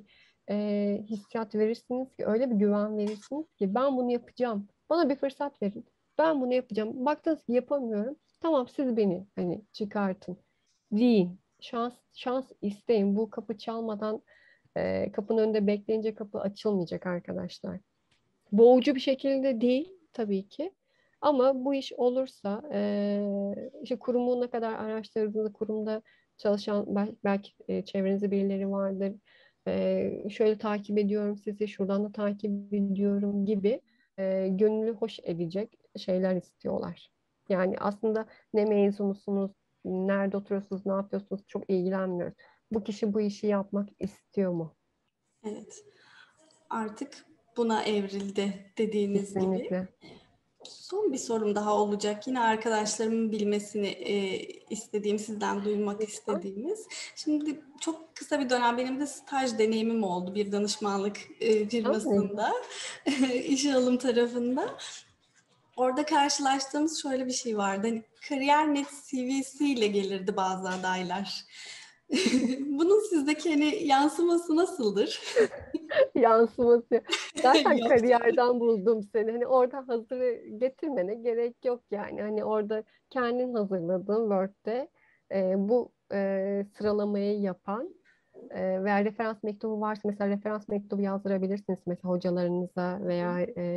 hissiyat verirsiniz ki, öyle bir güven verirsiniz ki ben bunu yapacağım. Bana bir fırsat verin. Ben bunu yapacağım. Baktınız ki yapamıyorum. Tamam, siz beni hani çıkartın. Deyin. Şans isteyin. Bu kapı çalmadan, kapının önünde bekleyince kapı açılmayacak arkadaşlar. Boğucu bir şekilde değil tabii ki. Ama bu iş olursa, işte kurumu ne kadar araştırdığınızda, kurumda çalışan belki çevrenizde birileri vardır. Şöyle takip ediyorum sizi, şuradan da takip ediyorum gibi gönüllü hoş edecek şeyler istiyorlar. Yani aslında ne mezunusunuz, nerede oturuyorsunuz, ne yapıyorsunuz çok ilgilenmiyoruz. Bu kişi bu işi yapmak istiyor mu? Evet. Artık buna evrildi dediğiniz gibi. Kesinlikle. Son bir sorum daha olacak. Yine arkadaşlarımın bilmesini istediğim, sizden duymak Lütfen. istediğimiz. Şimdi çok kısa bir dönem benim de staj deneyimim oldu bir danışmanlık Aa, ne güzel. firmasında, işe alım tarafında. Orada karşılaştığımız şöyle bir şey vardı. Hani Kariyer.net CV'siyle gelirdi bazı adaylar. Bunun sizdeki hani yansıması nasıldır? Yansıması. Zaten Yok. kariyerden buldum seni. Hani orada hazır getirmene gerek yok yani. Hani orada kendin hazırladığın Word'de bu sıralamayı yapan veya referans mektubu varsa mesela referans mektubu yazdırabilirsiniz mesela hocalarınıza veya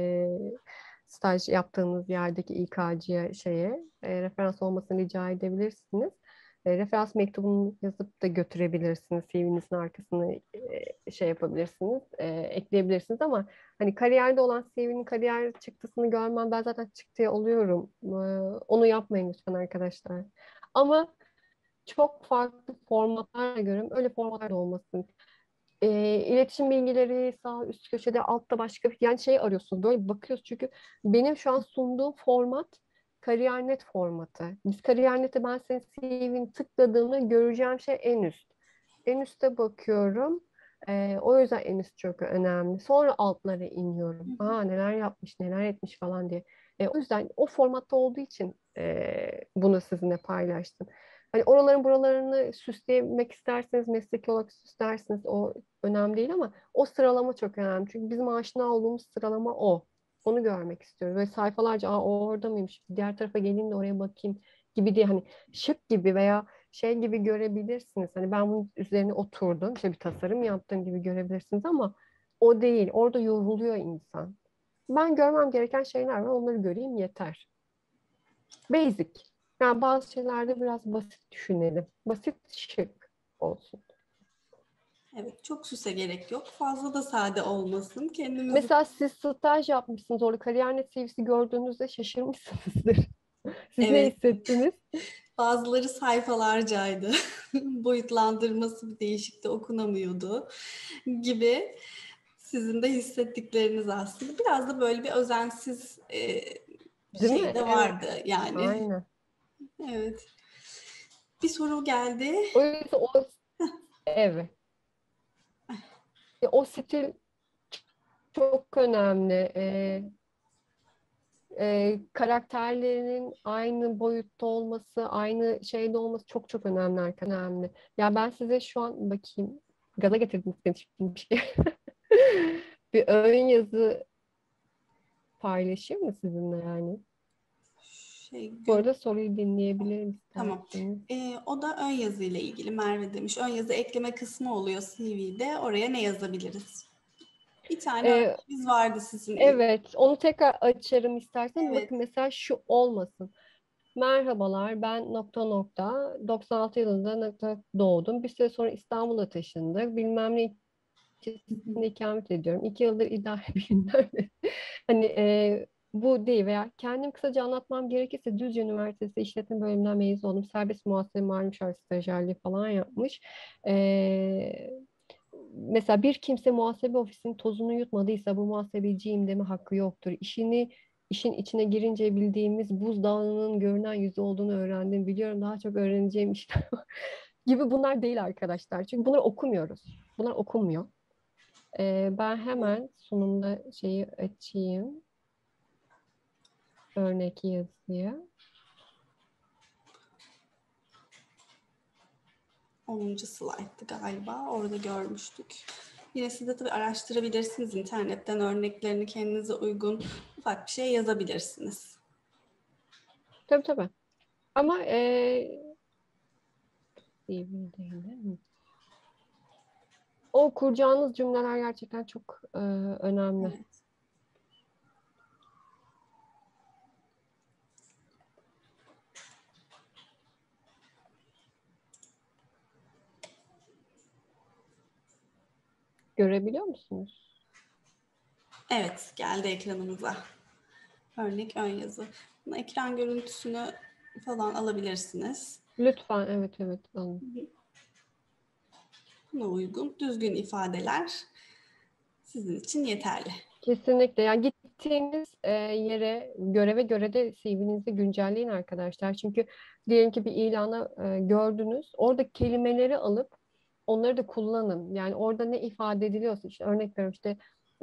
staj yaptığınız yerdeki İK'cıya referans olmasını rica edebilirsiniz. Referans mektubunu yazıp da götürebilirsiniz. CV'nizin arkasını yapabilirsiniz, ekleyebilirsiniz ama hani kariyerde olan CV'nin kariyer çıktısını görmem, ben zaten çıktıya oluyorum. Onu yapmayın lütfen arkadaşlar. Ama çok farklı formatlarla görüyorum. Öyle formatlar da olmasın. İletişim bilgileri sağ üst köşede, altta başka bir yani şey arıyorsunuz. Böyle bakıyoruz çünkü benim şu an sunduğum format Kariyer.net formatı. Biz Kariyer.net'e ben senin CV'ni tıkladığımda göreceğim şey en üst. En üste bakıyorum. O yüzden en üst çok önemli. Sonra altlara iniyorum. Aa, neler yapmış, neler etmiş falan diye. O yüzden o formatta olduğu için bunu sizinle paylaştım. Hani oraların buralarını süslemek isterseniz, mesleki olarak süslersiniz. O önemli değil ama o sıralama çok önemli. Çünkü bizim aşina olduğumuz sıralama o. Onu görmek istiyoruz. Ve sayfalarca o orada mıymış? Diğer tarafa geleyim de oraya bakayım gibi diye, hani şık gibi veya şey gibi görebilirsiniz. Hani ben bunun üzerine oturdum, işte bir tasarım yaptığım gibi görebilirsiniz ama o değil. Orada yoruluyor insan. Ben görmem gereken şeyler var. Onları göreyim yeter. Basic. Yani bazı şeylerde biraz basit düşünelim. Basit, şık olsun. Evet, çok süse gerek yok. Fazla da sade olmasın. Kendimizi Mesela siz staj yapmışsınız orada. Kariyer.net CV'si gördüğünüzde şaşırmışsınızdır. Siz ne evet, hissettiniz? bazıları sayfalarcaydı. Boyutlandırması bir değişikti, okunamıyordu gibi. Sizin de hissettikleriniz aslında. Biraz da böyle bir özensiz Değil şey mi? de Evet. vardı yani. Aynen. Evet. Bir soru geldi. O yüzden evet. O stil çok önemli. Karakterlerinin aynı boyutta olması, aynı şeyde olması çok çok önemli arkadaşlar. Önemli. Ya ben size şu an bakayım. Gaza getirdiniz beni şimdi bir şey. Bir ön yazı paylaşayım mı sizinle yani? Şey, Bu arada soruyu dinleyebilirim tamam. isterseniz. O da ön yazı ile ilgili. Merve demiş. Ön yazı ekleme kısmı oluyor CV'de. Oraya ne yazabiliriz? Bir tane Ee, örneğimiz vardı sizin. evet, onu tekrar açarım istersen. Evet. Bakın mesela şu olmasın. Merhabalar, ben nokta nokta 96 yılında nokta doğdum. Bir süre sonra İstanbul'a taşındık. Bilmem ne ilçesinde ikamet ediyorum. 2 yıldır idare bilmem ne. Hani bu değil veya kendim kısaca anlatmam gerekirse Düzce Üniversitesi İşletme Bölümünden mezun oldum. Serbest muhasebe malum müşavir stajyerliği falan yapmış. E, mesela bir kimse muhasebe ofisinin tozunu yutmadıysa bu muhasebeciyim deme hakkı yoktur. İşin içine girince bildiğimiz buzdağının görünen yüzü olduğunu öğrendim. Biliyorum daha çok öğreneceğim işler var gibi bunlar değil arkadaşlar. Çünkü bunları okumuyoruz. Bunlar okunmuyor. Ben hemen sonunda şeyi açayım. Örnek yazıyı. 10. slayttı galiba. Orada görmüştük. Yine siz de tabii araştırabilirsiniz. İnternetten örneklerini kendinize uygun ufak bir şey yazabilirsiniz. Tabii tabii. Ama iyi değil mi? O kuracağınız cümleler gerçekten çok önemli. Evet. Görebiliyor musunuz? Evet, geldi ekranımıza. Örnek ön yazı. Bunu ekran görüntüsünü falan alabilirsiniz. Lütfen, evet evet alın. Buna uygun düzgün ifadeler sizin için yeterli. Kesinlikle. Yani gittiğiniz yere, göreve göre de CV'nizi güncelleyin arkadaşlar. Çünkü diyelim ki bir ilanı gördünüz. Orada kelimeleri alıp onları da kullanın. Yani orada ne ifade ediliyorsa, işte örnek veriyorum, işte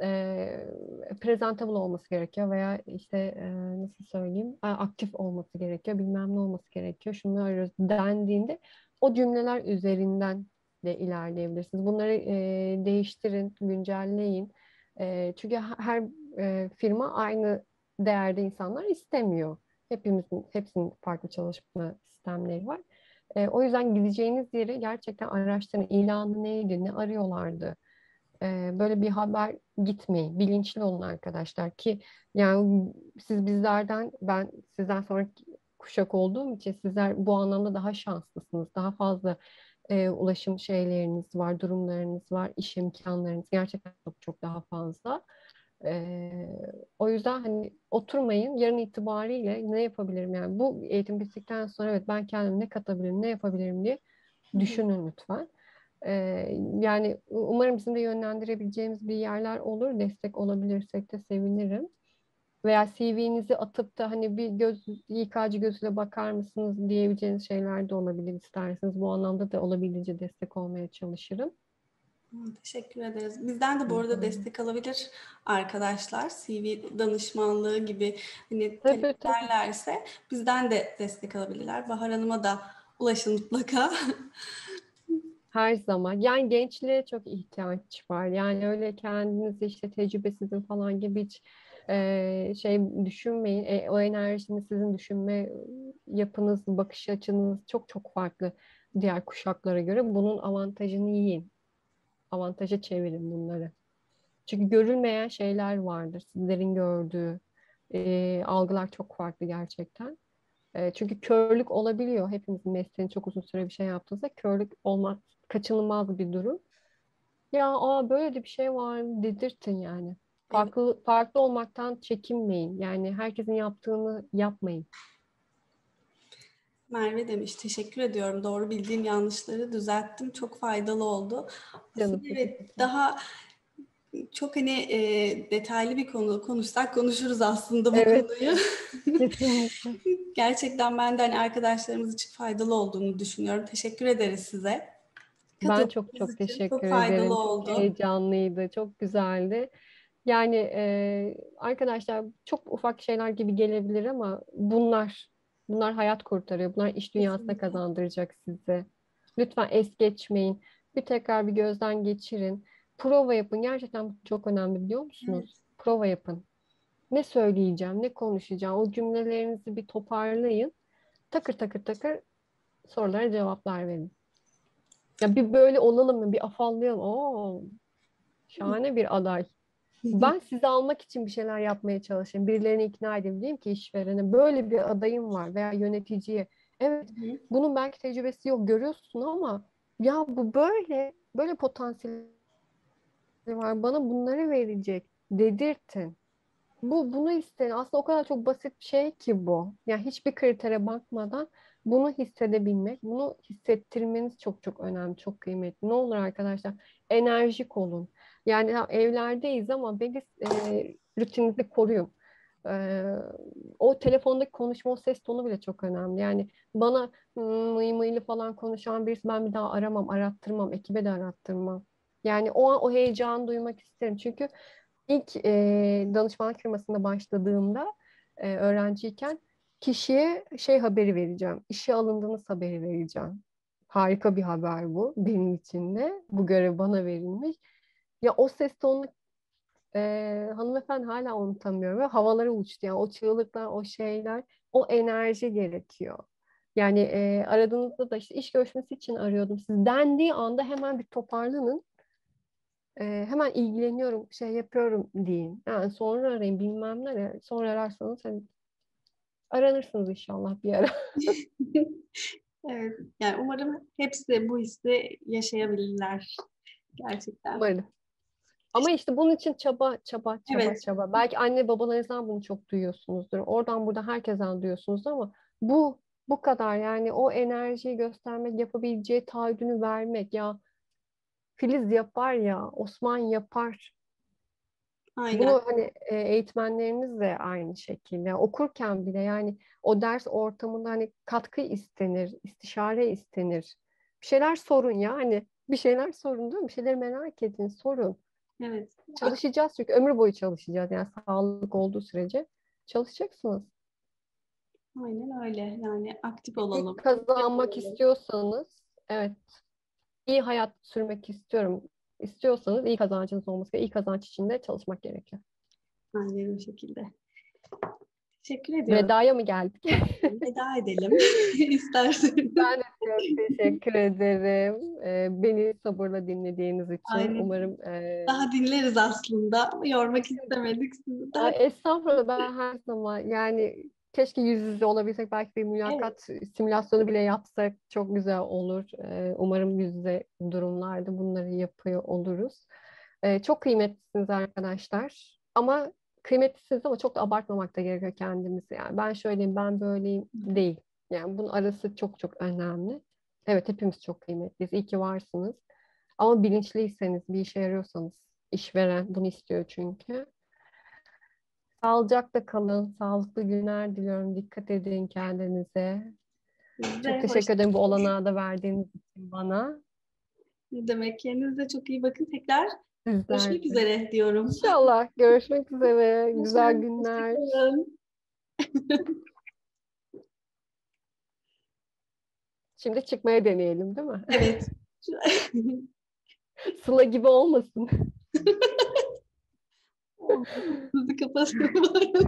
presentable olması gerekiyor veya işte nasıl söyleyeyim, aktif olması gerekiyor, bilmem ne olması gerekiyor. Şunu arıyoruz dendiğinde o cümleler üzerinden de ilerleyebilirsiniz. Bunları değiştirin, güncelleyin. Çünkü her firma aynı değerde insanlar istemiyor. Hepsinin farklı çalışma sistemleri var. O yüzden gideceğiniz yeri gerçekten araştırın. İlanı neydi, ne arıyorlardı? Böyle bir haber gitmeyin. Bilinçli olun arkadaşlar ki yani siz bizlerden, ben sizden sonraki kuşak olduğum için sizler bu anlamda daha şanslısınız. Daha fazla ulaşım şeyleriniz var, durumlarınız var, iş imkanlarınız gerçekten çok çok daha fazla. Ee, O yüzden hani oturmayın, yarın itibariyle ne yapabilirim, yani bu eğitim bittikten sonra evet ben kendime ne katabilirim, ne yapabilirim diye düşünün lütfen. Yani umarım bizim de yönlendirebileceğimiz bir yerler olur. Destek olabilirsek de sevinirim. Veya CV'nizi atıp da hani bir İK'cı gözüyle bakar mısınız diyebileceğiniz şeyler de olabilir isterseniz. Bu anlamda da olabildiğince destek olmaya çalışırım. Teşekkür ederiz. Bizden de bu arada Rica destek alabilir arkadaşlar. CV danışmanlığı gibi hani talep Tabii tabii. ederlerse bizden de destek alabilirler. Bahar Hanım'a da ulaşın mutlaka. Her zaman. Yani gençliğe çok ihtiyaç var. Yani öyle kendinizi işte tecrübesizim falan gibi hiç şey düşünmeyin. O enerjini sizin düşünme yapınız, bakış açınız çok çok farklı diğer kuşaklara göre. Bunun avantajını yiyin. Avantaja çevirin bunları. Çünkü görülmeyen şeyler vardır. Sizlerin gördüğü algılar çok farklı gerçekten. Çünkü körlük olabiliyor. Hepimizin mesleğini çok uzun süre bir şey yaptığınızda körlük olmak kaçınılmaz bir durum. Ya böyle de bir şey var dedirtin yani. Evet, Farklı farklı olmaktan çekinmeyin. Yani herkesin yaptığını yapmayın. Merve demiş. Teşekkür ediyorum. Doğru bildiğim yanlışları düzelttim. Çok faydalı oldu. Canım Aslında teşekkür evet ederim. daha çok hani detaylı bir konu konuşsak konuşuruz aslında bu Evet, konuyu. kesinlikle. Gerçekten ben de hani arkadaşlarımız için faydalı olduğunu düşünüyorum. Teşekkür ederiz size. Ben çok Katıldığınız çok için teşekkür çok faydalı ederim. Çok oldu. heyecanlıydı, çok güzeldi. Yani arkadaşlar çok ufak şeyler gibi gelebilir ama bunlar hayat kurtarıyor. Bunlar iş dünyasına Kesinlikle. kazandıracak size. Lütfen es geçmeyin. Tekrar bir gözden geçirin. Prova yapın. Gerçekten bu çok önemli, biliyor musunuz? Evet. Prova yapın. Ne söyleyeceğim, ne konuşacağım? O cümlelerinizi bir toparlayın. Takır takır takır sorulara cevaplar verin. Ya bir böyle olalım mı? Bir afallayalım. Şahane bir aday. Ben sizi almak için bir şeyler yapmaya çalışayım. Birilerini ikna edeyim. Diyeyim ki işverene böyle bir adayım var veya yöneticiye. Evet, bunun belki tecrübesi yok görüyorsun ama ya bu böyle potansiyeli var. Bana bunları verecek dedirtin. Bunu isteyin. Aslında o kadar çok basit bir şey ki bu. Yani hiçbir kritere bakmadan bunu hissedebilmek, bunu hissettirmeniz çok çok önemli, çok kıymetli. Ne olur arkadaşlar, enerjik olun. Yani evlerdeyiz ama belli rutininizi koruyun. E, O telefondaki konuşma, o ses tonu bile çok önemli. Yani bana mıy mıylı falan konuşan birisi ben bir daha aramam, arattırmam, ekibe de arattırmam. Yani o an o heyecanı duymak isterim. Çünkü İlk danışmanlık firmasında başladığımda öğrenciyken kişiye şey haberi vereceğim. İşe alındığınız haberi vereceğim. Harika bir haber bu benim için de. Bu görev bana verilmiş. Ya o ses tonunu hanımefendi hala unutamıyorum ve havalara uçtu. Yani o çığlıklar, o şeyler, o enerji gerekiyor. Yani aradığınızda da işte iş görüşmesi için arıyordum. Siz dendiği anda hemen bir toparlanın. Hemen ilgileniyorum, şey yapıyorum deyin. Yani sonra arayın bilmem ne. Sonra ararsanız hani aranırsınız inşallah bir ara. Evet, yani umarım hepsi bu hissi yaşayabilirler gerçekten. Umarım. Ama işte bunun için çaba, çaba, çaba, Evet, çaba. Belki anne babalarınızdan bunu çok duyuyorsunuzdur. Oradan buradan herkesten duyuyorsunuzdur ama bu kadar yani o enerjiyi göstermek, yapabileceği taahhüdünü vermek ya Filiz yapar ya, Osman yapar. aynen. Bunu hani eğitmenlerimiz de aynı şekilde okurken bile yani o ders ortamında hani katkı istenir, istişare istenir. Bir şeyler sorun ya hani bir şeyler sorun değil mi? Bir şeyleri merak edin, sorun. Evet, Çalışacağız çünkü ömür boyu çalışacağız. Yani sağlık olduğu sürece çalışacaksınız. aynen öyle. Yani aktif İyi olalım, kazanmak yapalım. istiyorsanız, evet, iyi hayat sürmek istiyorum istiyorsanız iyi kazancınız olması gerekiyor. İyi kazanç için de çalışmak gerekiyor. Aynen o şekilde. Teşekkür ediyorum. Vedaya mı geldik? Veda edelim isterseniz. Ben de çok teşekkür ederim. Beni sabırla dinlediğiniz için. Aynen. Umarım Daha dinleriz aslında. Yormak istemedik sizi de. estağfurullah ben her zaman yani keşke yüz yüze olabilsek belki bir Evet, mülakat simülasyonu bile yapsak çok güzel olur. Umarım yüz yüze durumlarda bunları yapıyor oluruz. Çok kıymetlisiniz arkadaşlar. Ama kıymetlisiniz ama çok da abartmamak da gerekiyor kendimizi. Yani ben şöyleyim ben böyleyim değil. Yani bunun arası çok çok önemli. Evet hepimiz çok kıymetliyiz. İyi ki varsınız. Ama bilinçliyseniz bir işe yarıyorsanız işveren bunu istiyor çünkü. Sağlıcakla kalın. Sağlıklı günler diliyorum. Dikkat edin kendinize. Çok size hoş. teşekkür ederim bu olanağı da verdiğiniz için bana. Ne demek? Kendinize çok iyi bakın. Tekrar Sizler görüşmek de. üzere diyorum. İnşallah görüşmek üzere. Güzel Görüşürüz. günler. Hoşçakalın. Şimdi çıkmaya deneyelim, değil mi? Evet. Sıla gibi olmasın. Sizi kapatıyorum.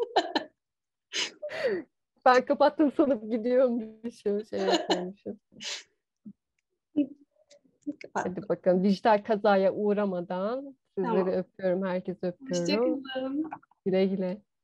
Ben kapattım sanıp gidiyorum. Bir şey yapıyormuşum. Kapat. Hadi bakalım. Dijital kazaya uğramadan sizleri Tamam. öpüyorum. Herkese öpüyorum. Hoşçakalın. Güle güle.